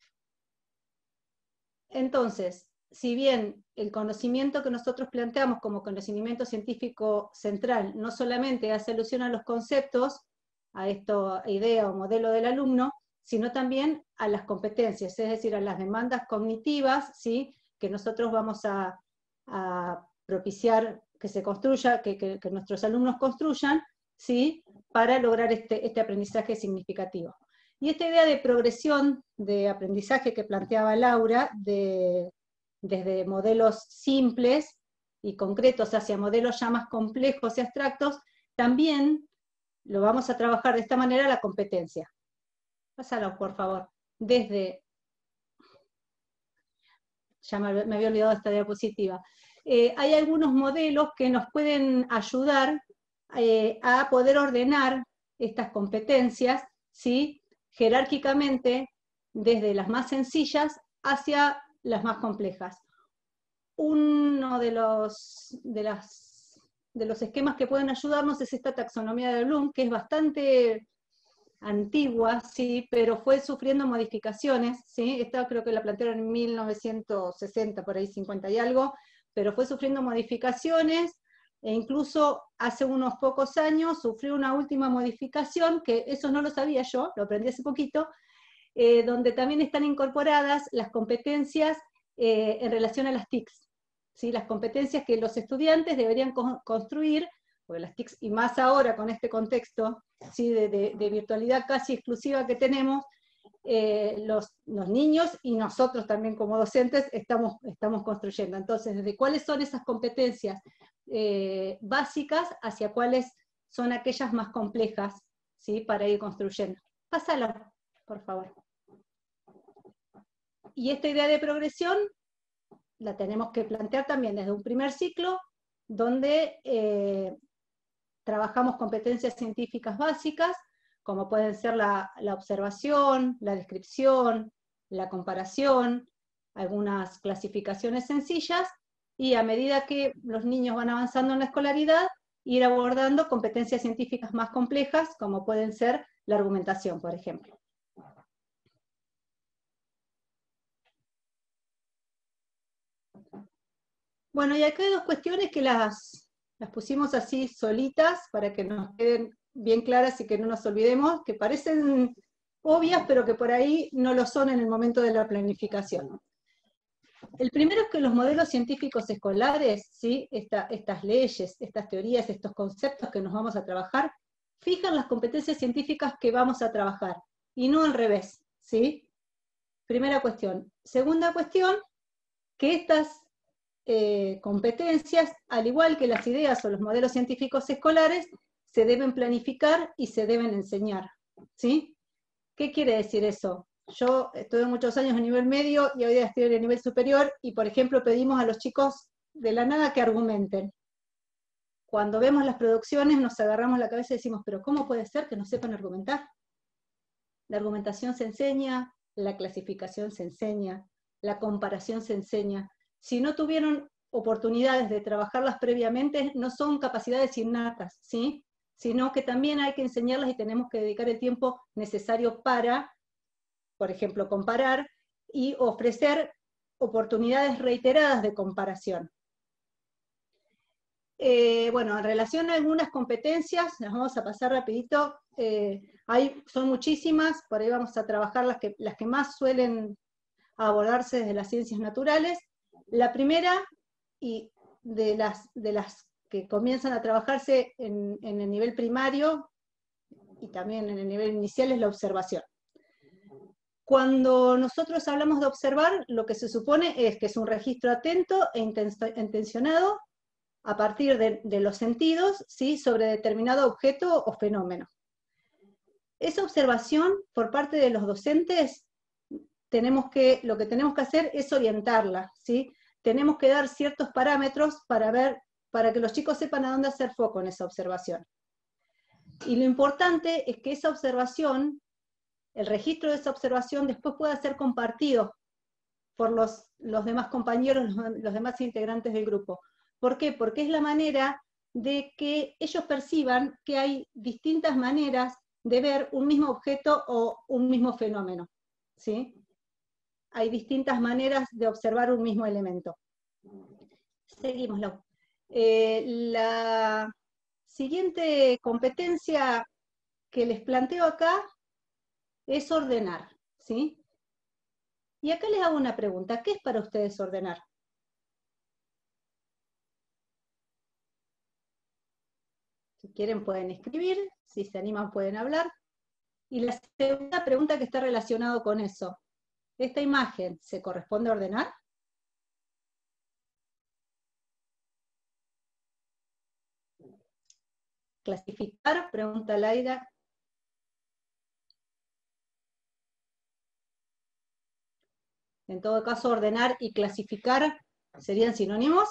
S6: Entonces, si bien el conocimiento que nosotros planteamos como conocimiento científico central no solamente hace alusión a los conceptos, a esta idea o modelo del alumno, sino también a las competencias, es decir, a las demandas cognitivas, ¿sí?, que nosotros vamos a, a propiciar que se construya, que, que, que nuestros alumnos construyan, ¿sí?, para lograr este, este aprendizaje significativo. Y esta idea de progresión de aprendizaje que planteaba Laura, de, desde modelos simples y concretos hacia modelos ya más complejos y abstractos, también lo vamos a trabajar de esta manera la competencia. Pásalo, por favor. Desde, ya me, me había olvidado esta diapositiva. Eh, hay algunos modelos que nos pueden ayudar eh, a poder ordenar estas competencias, ¿sí?, jerárquicamente, desde las más sencillas hacia las más complejas. Uno de los, de, las, de los esquemas que pueden ayudarnos es esta taxonomía de Bloom, que es bastante antigua, sí, pero fue sufriendo modificaciones, ¿sí? Esta creo que la plantearon en mil novecientos sesenta, por ahí cincuenta y algo, pero fue sufriendo modificaciones, e incluso hace unos pocos años sufrió una última modificación, que eso no lo sabía yo, lo aprendí hace poquito, eh, donde también están incorporadas las competencias eh, en relación a las T I Cs, ¿sí? Las competencias que los estudiantes deberían co construir, porque las T I Cs, y más ahora con este contexto, ¿sí?, de, de, de virtualidad casi exclusiva que tenemos, eh, los, los niños y nosotros también como docentes estamos, estamos construyendo. Entonces, ¿desde cuáles son esas competencias eh, básicas hacia cuáles son aquellas más complejas, ¿sí?, para ir construyendo? Pásalo, por favor. Y esta idea de progresión la tenemos que plantear también desde un primer ciclo, donde eh, trabajamos competencias científicas básicas, como pueden ser la, la observación, la descripción, la comparación, algunas clasificaciones sencillas, y a medida que los niños van avanzando en la escolaridad, ir abordando competencias científicas más complejas, como pueden ser la argumentación, por ejemplo. Bueno, y acá hay dos cuestiones que las, las pusimos así solitas, para que nos queden bien claras y que no nos olvidemos, que parecen obvias, pero que por ahí no lo son en el momento de la planificación. El primero es que los modelos científicos escolares, ¿sí?, Esta, estas leyes, estas teorías, estos conceptos que nos vamos a trabajar, fijan las competencias científicas que vamos a trabajar, y no al revés, ¿sí? Primera cuestión. Segunda cuestión, que estas eh, competencias, al igual que las ideas o los modelos científicos escolares, se deben planificar y se deben enseñar, ¿sí? ¿Qué quiere decir eso? Yo estuve muchos años a nivel medio y hoy día estoy a nivel superior, y por ejemplo pedimos a los chicos de la nada que argumenten. Cuando vemos las producciones nos agarramos la cabeza y decimos, pero ¿cómo puede ser que no sepan argumentar? La argumentación se enseña, la clasificación se enseña, la comparación se enseña. Si no tuvieron oportunidades de trabajarlas previamente, no son capacidades innatas, ¿sí?, sino que también hay que enseñarlas y tenemos que dedicar el tiempo necesario para, por ejemplo, comparar y ofrecer oportunidades reiteradas de comparación. Eh, bueno, en relación a algunas competencias, las vamos a pasar rapidito, eh, hay, son muchísimas, por ahí vamos a trabajar las que, las que más suelen abordarse desde las ciencias naturales. La primera, y de las, de las que comienzan a trabajarse en, en el nivel primario y también en el nivel inicial, es la observación. Cuando nosotros hablamos de observar, lo que se supone es que es un registro atento e intencionado a partir de, de los sentidos, ¿sí?, sobre determinado objeto o fenómeno. Esa observación, por parte de los docentes, tenemos que, lo que tenemos que hacer es orientarla, ¿sí? Tenemos que dar ciertos parámetros para ver, para que los chicos sepan a dónde hacer foco en esa observación. Y lo importante es que esa observación, el registro de esa observación después pueda ser compartido por los, los demás compañeros, los, los demás integrantes del grupo. ¿Por qué? Porque es la manera de que ellos perciban que hay distintas maneras de ver un mismo objeto o un mismo fenómeno, ¿sí? Hay distintas maneras de observar un mismo elemento. Seguimos, Lau. Eh, la siguiente competencia que les planteo acá es ordenar, ¿sí? Y acá les hago una pregunta. ¿Qué es para ustedes ordenar? Si quieren pueden escribir, si se animan pueden hablar. Y la segunda pregunta que está relacionada con eso. ¿Esta imagen se corresponde a ordenar? ¿Clasificar? Pregunta Laida. En todo caso, ordenar y clasificar serían sinónimos.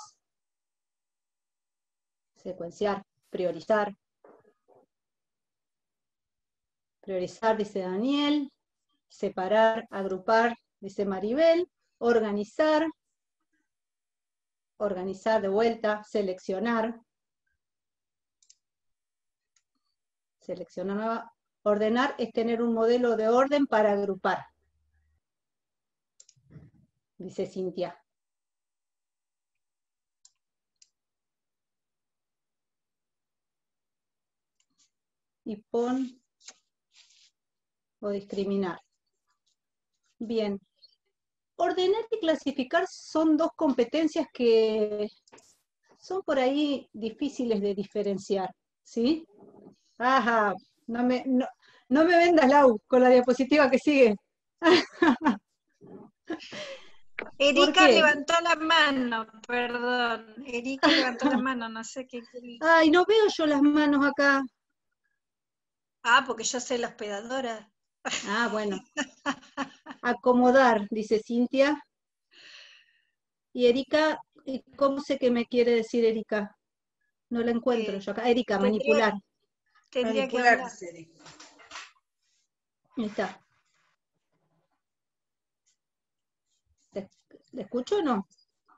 S6: Secuenciar, priorizar. Priorizar, dice Daniel. Separar, agrupar, dice Maribel. Organizar. Organizar de vuelta, seleccionar. Seleccionar nueva. Ordenar es tener un modelo de orden para agrupar, dice Cintia. Y pon o discriminar. Bien. Ordenar y clasificar son dos competencias que son por ahí difíciles de diferenciar, ¿sí? Ajá, no me, no, no me vendas, Lau, con la diapositiva que sigue.
S7: Erika levantó la mano, perdón. Erika levantó la mano, no sé qué quería.
S6: Ay, no veo yo las manos acá.
S7: Ah, porque yo soy la hospedadora.
S6: Ah, bueno. Acomodar, dice Cintia. Y Erika, ¿cómo sé qué me quiere decir Erika? No la encuentro
S7: Eh,
S6: yo acá. Erika,
S7: tendría,
S6: manipular.
S7: Tendría
S5: Manipular,
S7: que hablar.
S5: dice Erika.
S6: Ahí está. ¿Le escucho o no?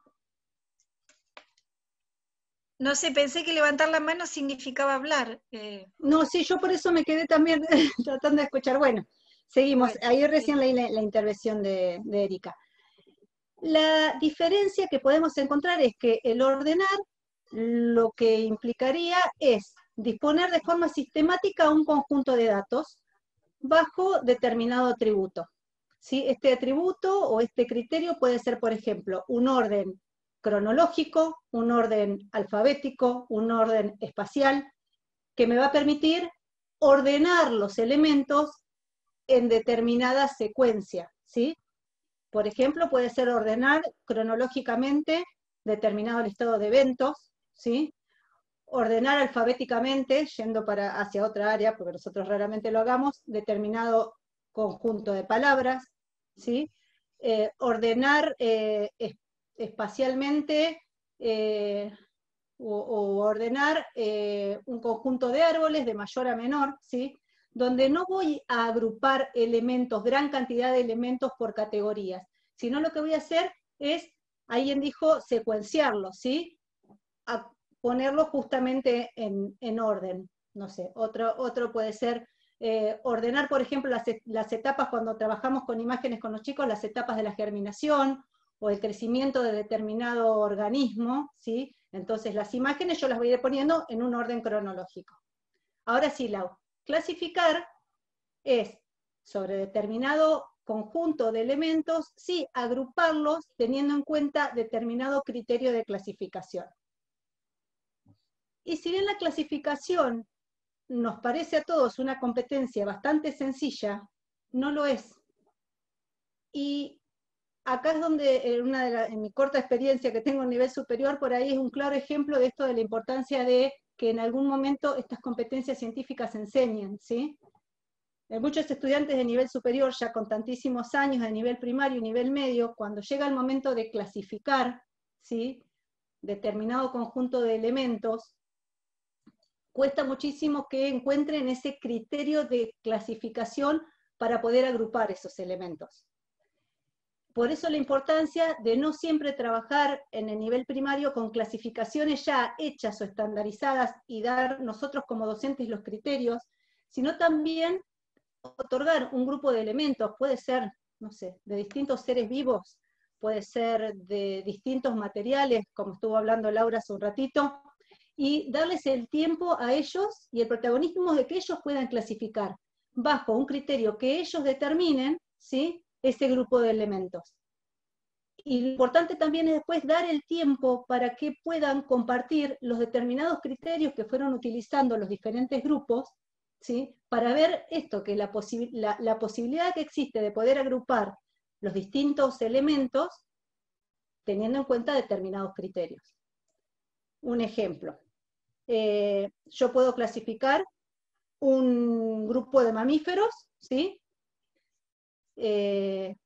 S7: No sé, pensé que levantar la mano significaba hablar. Eh,
S6: No, sí, yo por eso me quedé también tratando de escuchar. Bueno, seguimos.
S7: Bueno,
S6: Ahí recién
S7: sí.
S6: leí la, la intervención de, de Erika. La diferencia que podemos encontrar es que el ordenar lo que implicaría es disponer de forma sistemática un conjunto de datos bajo determinado atributo. ¿Sí? Este atributo o este criterio puede ser, por ejemplo, un orden cronológico, un orden alfabético, un orden espacial, que me va a permitir ordenar los elementos en determinada secuencia, ¿sí? Por ejemplo, puede ser ordenar cronológicamente determinado listado de eventos, ¿sí? Ordenar alfabéticamente, yendo para, hacia otra área, porque nosotros raramente lo hagamos, determinado conjunto de palabras, ¿sí? Eh, ordenar eh, es, espacialmente eh, o, o, ordenar eh, un conjunto de árboles de mayor a menor, ¿sí? Donde no voy a agrupar elementos, gran cantidad de elementos por categorías, sino lo que voy a hacer es, alguien dijo, secuenciarlos, ¿sí? A ponerlo justamente en, en orden. No sé, otro, otro puede ser eh, ordenar, por ejemplo, las, las etapas cuando trabajamos con imágenes con los chicos, las etapas de la germinación o el crecimiento de determinado organismo, ¿sí? Entonces las imágenes yo las voy a ir poniendo en un orden cronológico. Ahora sí, Lau, clasificar es sobre determinado conjunto de elementos, sí, agruparlos teniendo en cuenta determinado criterio de clasificación. Y si bien la clasificación nos parece a todos una competencia bastante sencilla, no lo es. Y acá es donde, en, una de la, en mi corta experiencia que tengo a nivel superior, por ahí es un claro ejemplo de esto de la importancia de que en algún momento estas competencias científicas se enseñen, ¿sí? Hay muchos estudiantes de nivel superior, ya con tantísimos años, de nivel primario y nivel medio, cuando llega el momento de clasificar, ¿sí? Determinado conjunto de elementos, cuesta muchísimo que encuentren ese criterio de clasificación para poder agrupar esos elementos. por eso la importancia de no siempre trabajar en el nivel primario con clasificaciones ya hechas o estandarizadas y dar nosotros como docentes los criterios, sino también otorgar un grupo de elementos, puede ser, no sé, de distintos seres vivos, puede ser de distintos materiales, como estuvo hablando Laura hace un ratito, y darles el tiempo a ellos y el protagonismo de que ellos puedan clasificar bajo un criterio que ellos determinen, ¿sí?, ese grupo de elementos. Y lo importante también es después dar el tiempo para que puedan compartir los determinados criterios que fueron utilizando los diferentes grupos, ¿sí?, para ver esto, que la, posi la, la posibilidad que existe de poder agrupar los distintos elementos teniendo en cuenta determinados criterios. Un ejemplo, eh, yo puedo clasificar un grupo de mamíferos, ¿sí?, eh,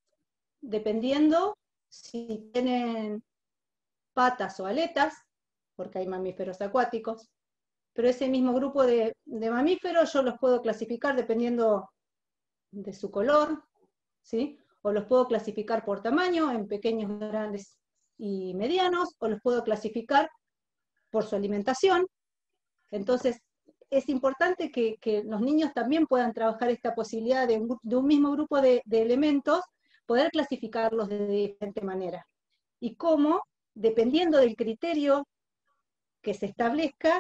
S6: dependiendo si tienen patas o aletas, porque hay mamíferos acuáticos, pero ese mismo grupo de, de mamíferos yo los puedo clasificar dependiendo de su color, ¿sí?, o los puedo clasificar por tamaño, en pequeños, grandes y medianos, o los puedo clasificar por su alimentación. Entonces, es importante que, que los niños también puedan trabajar esta posibilidad de un, de un mismo grupo de, de elementos, poder clasificarlos de diferente manera. Y cómo, dependiendo del criterio que se establezca,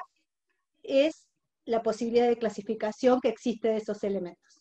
S6: es la posibilidad de clasificación que existe de esos elementos.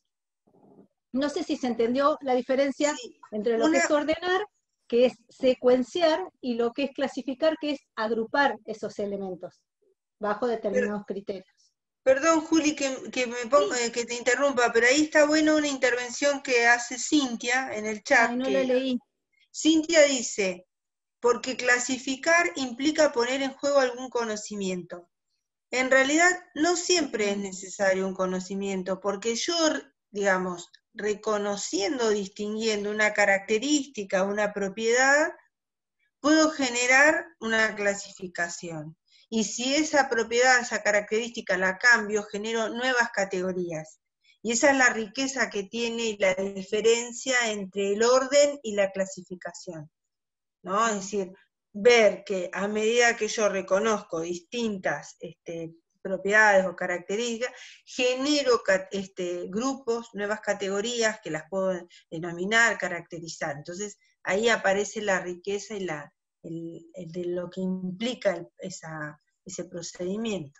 S6: No sé si se entendió la diferencia sí, entre lo una... que es ordenar, que es secuenciar, y lo que es clasificar, que es agrupar esos elementos bajo determinados pero, criterios.
S5: Perdón, Juli, que, que, me pongo, sí. eh, que te interrumpa, pero ahí está bueno una intervención que hace Cintia en el chat.
S6: Ay, no
S5: que
S6: la leí.
S5: Cintia dice, porque clasificar implica poner en juego algún conocimiento. En realidad, no siempre es necesario un conocimiento, porque yo, digamos, reconociendo, distinguiendo una característica, una propiedad, puedo generar una clasificación. Y si esa propiedad, esa característica la cambio, genero nuevas categorías. Y esa es la riqueza que tiene y la diferencia entre el orden y la clasificación, ¿no? Es decir, ver que a medida que yo reconozco distintas este, propiedades o características, genero este, grupos, nuevas categorías que las puedo denominar, caracterizar. Entonces, ahí aparece la riqueza y la, el, el de lo que implica el, esa, ese procedimiento.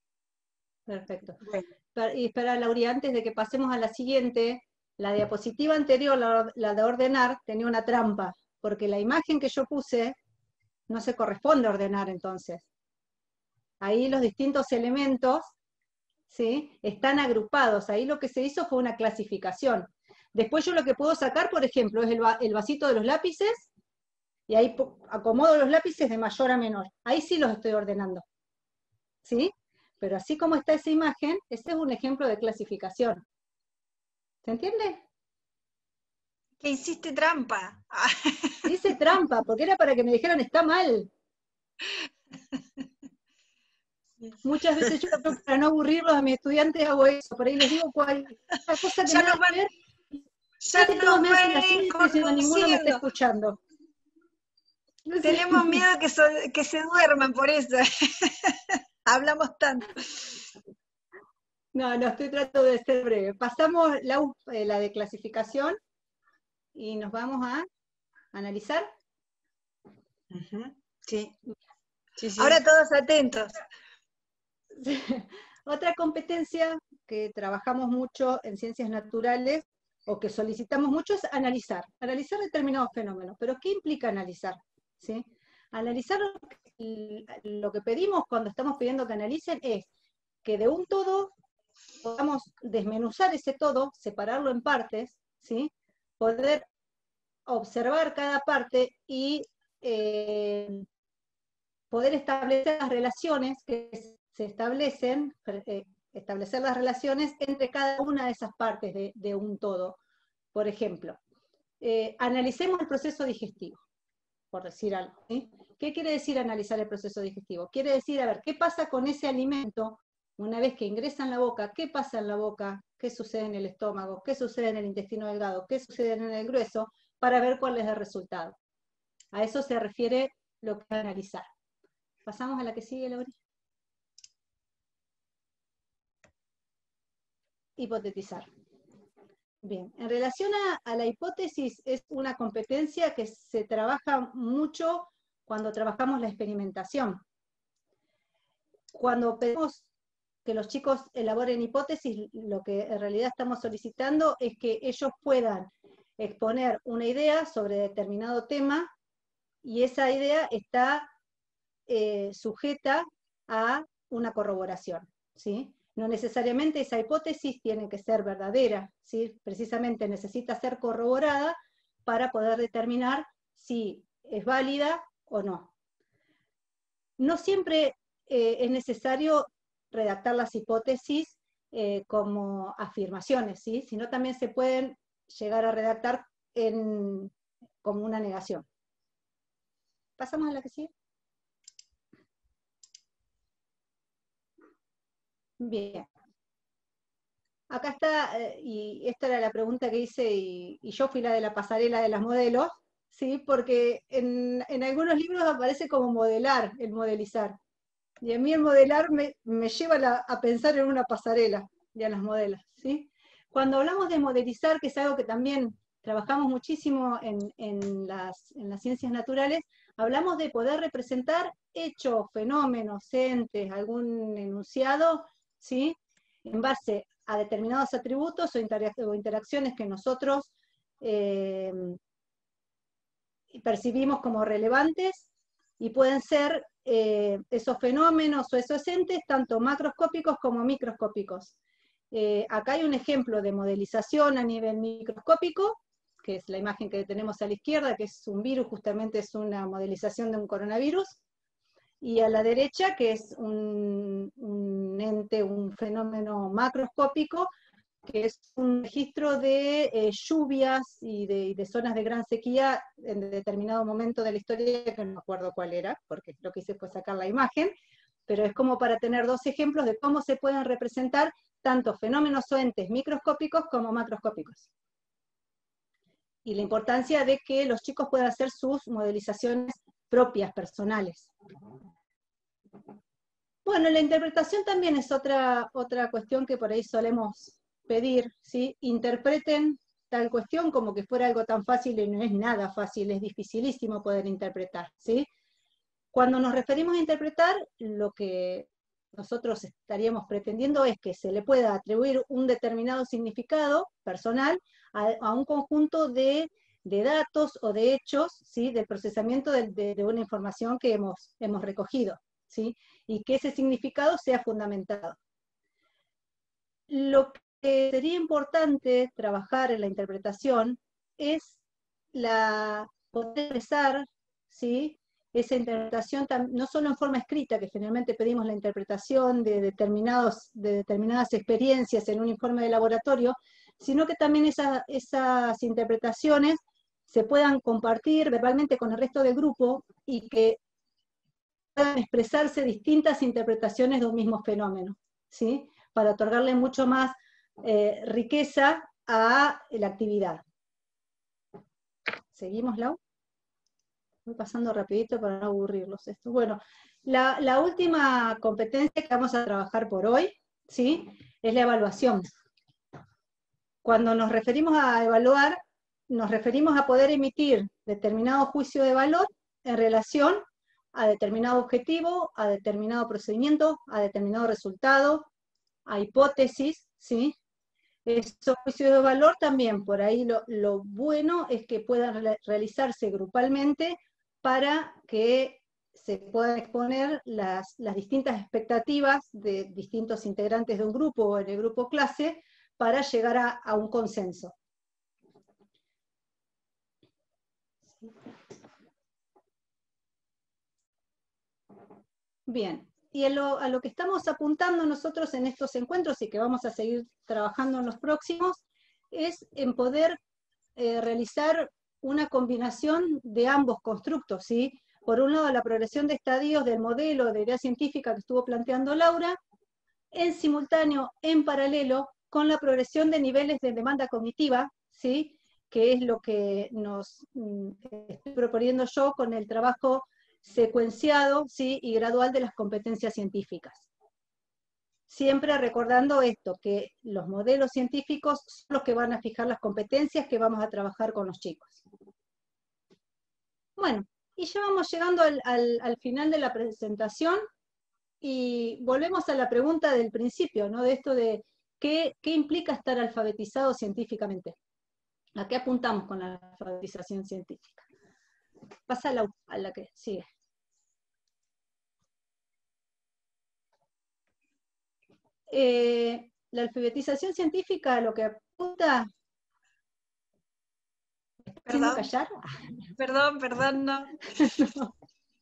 S6: Perfecto. Bueno. Y espera, Laura, antes de que pasemos a la siguiente, la diapositiva anterior, la, la de ordenar, tenía una trampa, porque la imagen que yo puse no se corresponde a ordenar entonces. Ahí los distintos elementos, ¿sí?, están agrupados. Ahí lo que se hizo fue una clasificación. Después yo lo que puedo sacar, por ejemplo, es el, va el vasito de los lápices, y ahí acomodo los lápices de mayor a menor. Ahí sí los estoy ordenando, ¿sí? Pero así como está esa imagen, ese es un ejemplo de clasificación. ¿Se entiende?
S7: Que hiciste trampa.
S6: Hice trampa, porque era para que me dijeran, está mal. Muchas veces yo, para no aburrirlos a mis estudiantes, hago eso. Por ahí les digo cuál cosa que
S7: ya
S6: nada
S7: no
S6: que ver.
S7: Ya
S6: que
S7: no
S6: todos me hacen así, diciendo, ninguno me está escuchando.
S7: No sé. Tenemos miedo que, so, que se duerman por eso. Hablamos tanto.
S6: No, no, estoy tratando de ser breve. Pasamos la, la de clasificación y nos vamos a analizar.
S5: Uh-huh. Sí. Sí, sí.
S7: Ahora todos atentos.
S6: Otra competencia que trabajamos mucho en ciencias naturales o que solicitamos mucho es analizar, analizar determinados fenómenos. ¿Pero qué implica analizar? ¿Sí? Analizar lo que, lo que pedimos cuando estamos pidiendo que analicen es que de un todo podamos desmenuzar ese todo, separarlo en partes, ¿sí? Poder observar cada parte y eh, poder establecer las relaciones que se establecen, eh, establecer las relaciones entre cada una de esas partes de, de un todo. Por ejemplo, eh, analicemos el proceso digestivo, por decir algo, ¿sí? ¿Qué quiere decir analizar el proceso digestivo? Quiere decir, a ver, ¿qué pasa con ese alimento una vez que ingresa en la boca? ¿Qué pasa en la boca? ¿Qué sucede en el estómago? ¿Qué sucede en el intestino delgado? ¿Qué sucede en el grueso? para ver cuál es el resultado. A eso se refiere lo que va a analizar. Pasamos a la que sigue, Laura. Hipotetizar. Bien, en relación a, a la hipótesis, es una competencia que se trabaja mucho cuando trabajamos la experimentación. Cuando pedimos que los chicos elaboren hipótesis, lo que en realidad estamos solicitando es que ellos puedan exponer una idea sobre determinado tema, y esa idea está eh, sujeta a una corroboración, ¿sí? No necesariamente esa hipótesis tiene que ser verdadera, ¿sí? Precisamente necesita ser corroborada para poder determinar si es válida o no. No siempre eh, es necesario redactar las hipótesis eh, como afirmaciones, ¿sí? Sino también se pueden llegar a redactar en, como una negación. ¿Pasamos a la que sigue? Bien. Acá está, eh, y esta era la pregunta que hice, y, y yo fui la de la pasarela de las modelos, ¿sí? Porque en, en algunos libros aparece como modelar, el modelizar. Y a mí el modelar me, me lleva la, a pensar en una pasarela de las modelos, ¿sí? Cuando hablamos de modelizar, que es algo que también trabajamos muchísimo en, en, las, en las ciencias naturales, hablamos de poder representar hechos, fenómenos, entes, algún enunciado, ¿sí? En base a determinados atributos o, interac o interacciones que nosotros eh, percibimos como relevantes, y pueden ser eh, esos fenómenos o esos entes tanto macroscópicos como microscópicos. Eh, acá hay un ejemplo de modelización a nivel microscópico, que es la imagen que tenemos a la izquierda, que es un virus, justamente es una modelización de un coronavirus, y a la derecha, que es un, un ente, un fenómeno macroscópico, que es un registro de eh, lluvias y de, y de zonas de gran sequía en determinado momento de la historia, que no me acuerdo cuál era, porque lo que hice fue sacar la imagen, pero es como para tener dos ejemplos de cómo se pueden representar tanto fenómenos o entes microscópicos como macroscópicos. Y la importancia de que los chicos puedan hacer sus modelizaciones propias, personales. Bueno, la interpretación también es otra, otra cuestión que por ahí solemos pedir, ¿sí? Interpreten tal cuestión como que fuera algo tan fácil, y no es nada fácil, es dificilísimo poder interpretar, ¿sí? Cuando nos referimos a interpretar, lo que nosotros estaríamos pretendiendo es que se le pueda atribuir un determinado significado personal a, a un conjunto de, de datos o de hechos, ¿sí? Del procesamiento de, de, de una información que hemos, hemos recogido, ¿sí? Y que ese significado sea fundamentado. Lo que sería importante trabajar en la interpretación es la poder expresar, ¿sí? Esa interpretación no solo en forma escrita, que generalmente pedimos la interpretación de, determinados, de determinadas experiencias en un informe de laboratorio, sino que también esa, esas interpretaciones se puedan compartir verbalmente con el resto del grupo, y que puedan expresarse distintas interpretaciones de un mismo fenómeno, ¿sí? Para otorgarle mucho más eh, riqueza a la actividad. ¿Seguimos, Lau? Voy pasando rapidito para no aburrirlos esto. Bueno, la, la última competencia que vamos a trabajar por hoy, ¿sí? Es la evaluación. Cuando nos referimos a evaluar, nos referimos a poder emitir determinado juicio de valor en relación a determinado objetivo, a determinado procedimiento, a determinado resultado, a hipótesis, ¿sí? Esos juicios de valor también, por ahí lo, lo bueno es que puedan re realizarse grupalmente para que se puedan exponer las, las distintas expectativas de distintos integrantes de un grupo o en el grupo clase para llegar a, a un consenso. Bien, y a lo, a lo que estamos apuntando nosotros en estos encuentros y que vamos a seguir trabajando en los próximos, es en poder eh, realizar una combinación de ambos constructos, ¿sí? Por un lado, la progresión de estadios del modelo de idea científica que estuvo planteando Laura, en simultáneo, en paralelo, con la progresión de niveles de demanda cognitiva, ¿sí? que es lo que nos mm, estoy proponiendo yo con el trabajo secuenciado, ¿sí?, y gradual de las competencias científicas. Siempre recordando esto, que los modelos científicos son los que van a fijar las competencias que vamos a trabajar con los chicos. Bueno, y ya vamos llegando al, al, al final de la presentación, y volvemos a la pregunta del principio, ¿no?, de esto de qué, qué implica estar alfabetizado científicamente. ¿A qué apuntamos con la alfabetización científica? Pasa a la, a la que sigue. Eh, la alfabetización científica lo que apunta... ¿Me está haciendo callar?
S7: Perdón, perdón, no.
S6: No.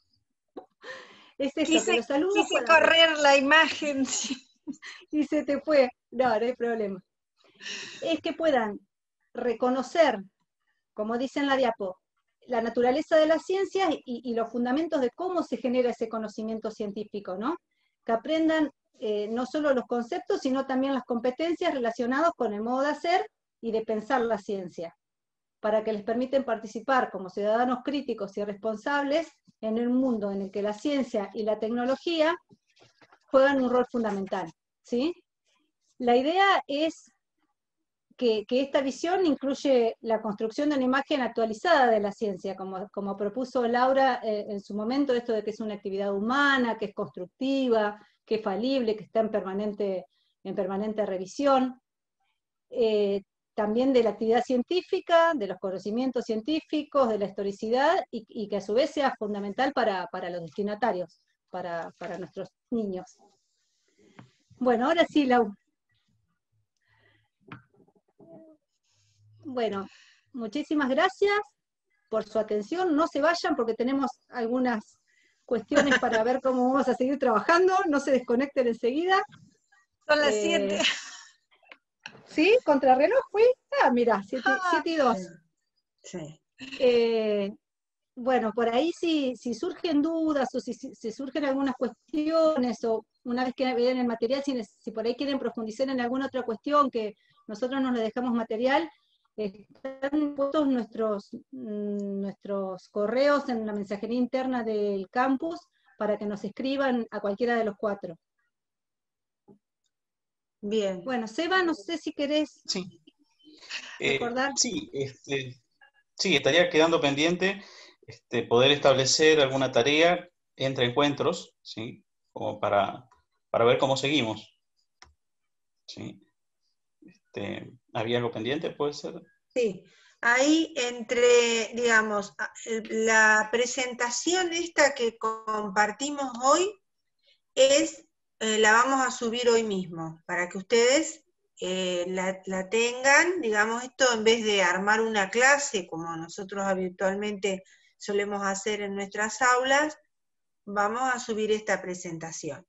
S6: Es esto,
S7: quise,
S6: que los alumnos
S7: quise correr la imagen.
S6: Y se te fue. No, no hay problema. Es que puedan reconocer, como dice en la diapo, la naturaleza de las ciencias y, y los fundamentos de cómo se genera ese conocimiento científico, ¿no? Que aprendan eh, no solo los conceptos, sino también las competencias relacionadas con el modo de hacer y de pensar la ciencia, para que les permiten participar como ciudadanos críticos y responsables en un mundo en el que la ciencia y la tecnología juegan un rol fundamental, ¿sí? La idea es que, que esta visión incluye la construcción de una imagen actualizada de la ciencia, como, como propuso Laura eh, en su momento, esto de que es una actividad humana, que es constructiva, que es falible, que está en permanente, en permanente revisión. Eh, también de la actividad científica, de los conocimientos científicos, de la historicidad, y, y que a su vez sea fundamental para, para los destinatarios, para, para nuestros niños. Bueno, ahora sí, Lau. Bueno, muchísimas gracias por su atención. No se vayan porque tenemos algunas cuestiones para ver cómo vamos a seguir trabajando. No se desconecten enseguida.
S7: Son las
S6: eh,
S7: siete.
S6: ¿Sí? ¿Contrarreloj fui? Ah, mira, siete y dos.
S5: Sí.
S6: Eh, bueno, por ahí si, si surgen dudas o si, si, si surgen algunas cuestiones, o una vez que vean el material, si, si por ahí quieren profundizar en alguna otra cuestión que nosotros nos le dejamos material, están puestos nuestros, nuestros correos en la mensajería interna del campus para que nos escriban a cualquiera de los cuatro.
S5: Bien.
S6: Bueno, Seba, no sé si querés
S8: sí.
S6: recordar.
S8: Eh, sí, este, sí, estaría quedando pendiente este, poder establecer alguna tarea entre encuentros, ¿sí? Como para, para ver cómo seguimos. ¿Sí? Este, ¿había algo pendiente, puede ser?
S5: Sí, ahí entre, digamos, la presentación esta que compartimos hoy es, eh, la vamos a subir hoy mismo, para que ustedes eh, la, la tengan, digamos, esto en vez de armar una clase, como nosotros habitualmente solemos hacer en nuestras aulas, vamos a subir esta presentación.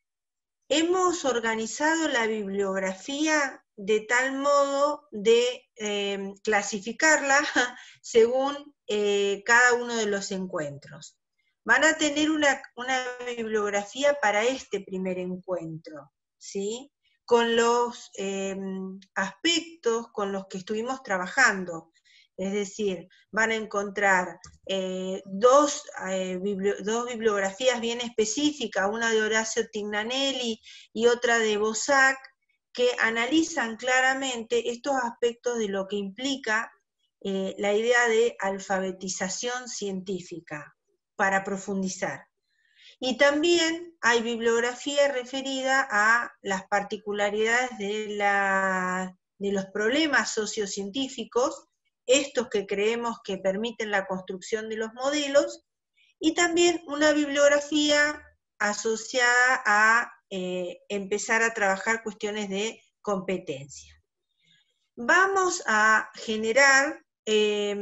S5: Hemos organizado la bibliografía de tal modo de eh, clasificarla según eh, cada uno de los encuentros. Van a tener una, una bibliografía para este primer encuentro, ¿sí? Con los eh, aspectos con los que estuvimos trabajando. Es decir, van a encontrar eh, dos, eh, bibli dos bibliografías bien específicas, una de Horacio Tignanelli y otra de Bosac, que analizan claramente estos aspectos de lo que implica eh, la idea de alfabetización científica, para profundizar. Y también hay bibliografía referida a las particularidades de, la, de los problemas sociocientíficos, estos que creemos que permiten la construcción de los modelos, y también una bibliografía asociada a eh, empezar a trabajar cuestiones de competencia. Vamos a generar eh,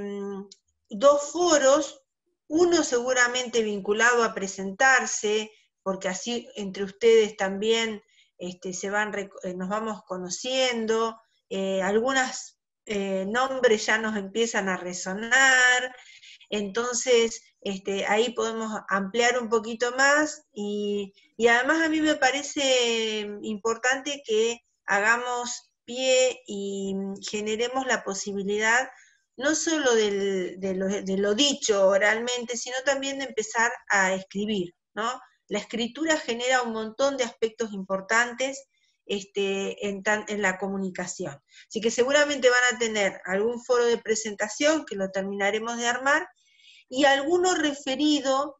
S5: dos foros, uno seguramente vinculado a presentarse, porque así entre ustedes también este, se van, nos vamos conociendo, eh, algunas Eh, nombres ya nos empiezan a resonar, entonces este, ahí podemos ampliar un poquito más, y, y además a mí me parece importante que hagamos pie y generemos la posibilidad no solo del, de, lo, de lo dicho oralmente, sino también de empezar a escribir, ¿no? La escritura genera un montón de aspectos importantes este, en, tan, en la comunicación. Así que seguramente van a tener algún foro de presentación, que lo terminaremos de armar, y alguno referido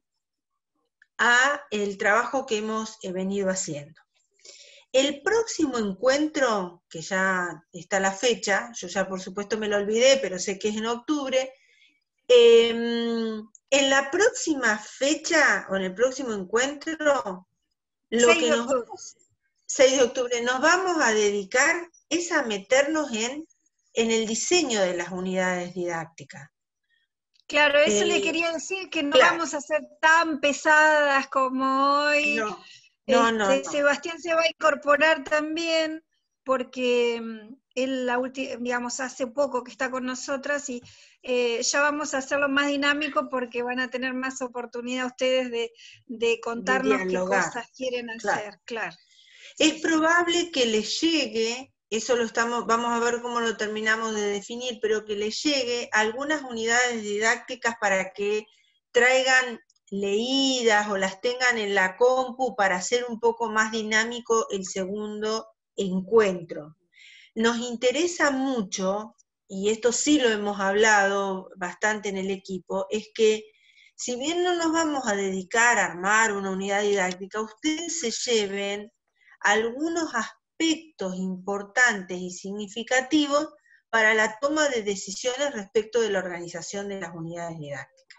S5: a el trabajo que hemos eh, venido haciendo. El próximo encuentro, que ya está la fecha, yo ya por supuesto me lo olvidé, pero sé que es en octubre, eh, en la próxima fecha, o en el próximo encuentro, lo que nos vamos, seis de octubre, nos vamos a dedicar es a meternos en, en el diseño de las unidades didácticas.
S7: Claro, eso
S5: eh,
S7: le quería decir, que no
S5: claro.
S7: vamos a ser tan pesadas como hoy.
S5: No, no,
S7: este,
S5: no, no.
S7: Sebastián se va a incorporar también, porque él, la digamos, hace poco que está con nosotras, y eh, ya vamos a hacerlo más dinámico, porque van a tener más oportunidad ustedes de, de contarnos
S5: de
S7: qué cosas quieren hacer, claro. claro.
S5: Es probable que les llegue, eso lo estamos, vamos a ver cómo lo terminamos de definir, pero que les llegue algunas unidades didácticas para que traigan leídas o las tengan en la compu para hacer un poco más dinámico el segundo encuentro. Nos interesa mucho, y esto sí lo hemos hablado bastante en el equipo, es que si bien no nos vamos a dedicar a armar una unidad didáctica, ustedes se lleven algunos aspectos importantes y significativos para la toma de decisiones respecto de la organización de las unidades didácticas.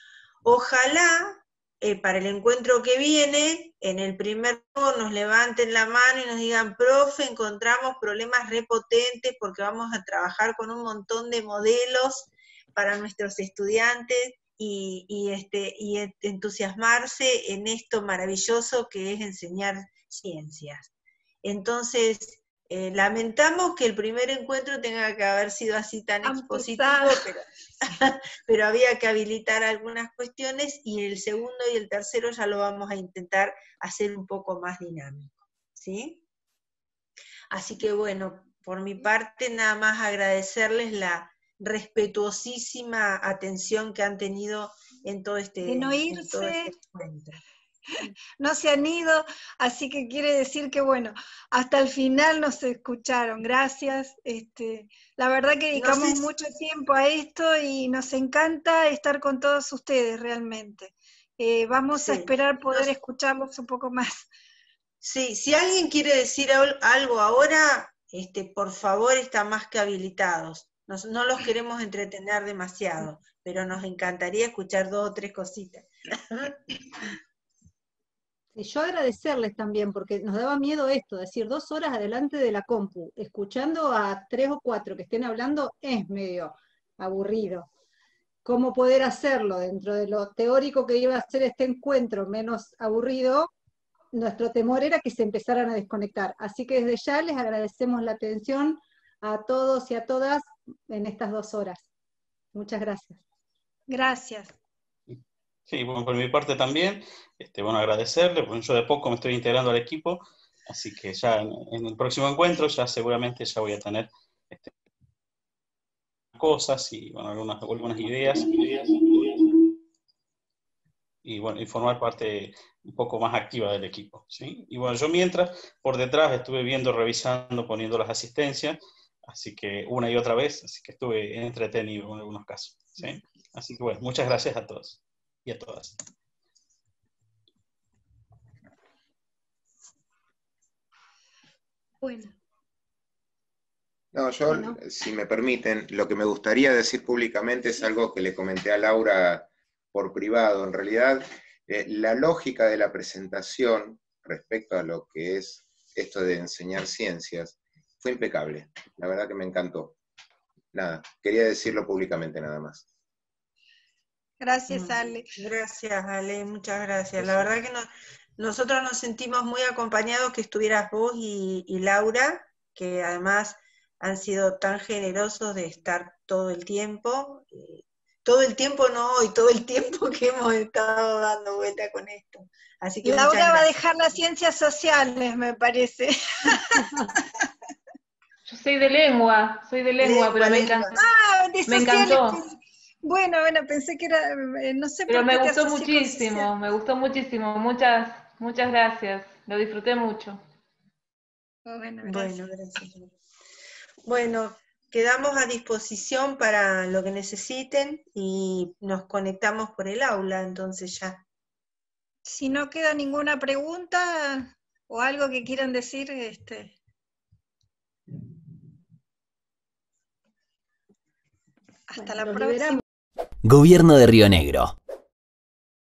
S5: Ojalá, eh, para el encuentro que viene, en el primer nos levanten la mano y nos digan, profe, encontramos problemas repotentes porque vamos a trabajar con un montón de modelos para nuestros estudiantes y, y, este, y entusiasmarse en esto maravilloso que es enseñar ciencias. Entonces, eh, lamentamos que el primer encuentro tenga que haber sido así tan expositivo, pero, pero había que habilitar algunas cuestiones, y el segundo y el tercero ya lo vamos a intentar hacer un poco más dinámico, ¿sí? Así que bueno, por mi parte nada más agradecerles la respetuosísima atención que han tenido en todo este,
S7: de no irse,
S5: en todo este encuentro.
S7: No se han ido, así que quiere decir que bueno, hasta el final nos escucharon, gracias. Este, la verdad que dedicamos no sé, mucho tiempo a esto y nos encanta estar con todos ustedes realmente. Eh, vamos sí, a esperar poder no, escucharlos un poco más.
S5: Sí, si alguien quiere decir algo ahora, este, por favor, está más que habilitados. Nos, no los queremos entretener demasiado, pero nos encantaría escuchar dos o tres cositas.
S6: Y yo agradecerles también, porque nos daba miedo esto, decir dos horas adelante de la compu, escuchando a tres o cuatro que estén hablando, es medio aburrido. ¿Cómo poder hacerlo dentro de lo teórico que iba a ser este encuentro menos aburrido? Nuestro temor era que se empezaran a desconectar. Así que desde ya les agradecemos la atención a todos y a todas en estas dos horas. Muchas gracias.
S7: Gracias.
S8: Sí, bueno, por mi parte también, este, bueno, agradecerle, bueno, yo de poco me estoy integrando al equipo, así que ya en, en el próximo encuentro ya seguramente ya voy a tener este, cosas y bueno, algunas, algunas ideas, ideas, y bueno, y formar parte un poco más activa del equipo, ¿sí? Y bueno, yo mientras, por detrás estuve viendo, revisando, poniendo las asistencias, así que una y otra vez, así que estuve entretenido en algunos casos, ¿sí? Así que bueno, muchas gracias a todos y a todas.
S7: Bueno.
S12: No, yo, bueno, si me permiten, lo que me gustaría decir públicamente es algo que le comenté a Laura por privado. En realidad, eh, la lógica de la presentación respecto a lo que es esto de enseñar ciencias fue impecable. La verdad que me encantó. Nada, quería decirlo públicamente nada más.
S7: Gracias, Ale.
S5: Gracias, Ale, muchas gracias. La verdad que no, nosotros nos sentimos muy acompañados que estuvieras vos y, y Laura, que además han sido tan generosos de estar todo el tiempo. Eh, todo el tiempo no hoy, todo el tiempo que hemos estado dando vuelta con esto. Así que
S7: Laura va a dejar las ciencias sociales, me parece.
S4: Soy de lengua, soy de lengua, pero me encantó.
S7: Ah, de
S4: Me
S7: sociales.
S4: encantó.
S7: Bueno, bueno, pensé que era, eh, no sé
S4: Pero
S7: por qué
S4: me
S7: te
S4: gustó
S7: asocié con
S4: muchísimo,
S7: social.
S4: me gustó muchísimo. Muchas, muchas gracias. Lo disfruté mucho.
S7: Bueno,
S5: Bueno, gracias. Bueno, quedamos a disposición para lo que necesiten y nos conectamos por el aula, entonces ya.
S7: Si no queda ninguna pregunta o algo que quieran decir, este. Hasta la próxima.
S14: Gobierno de Río Negro.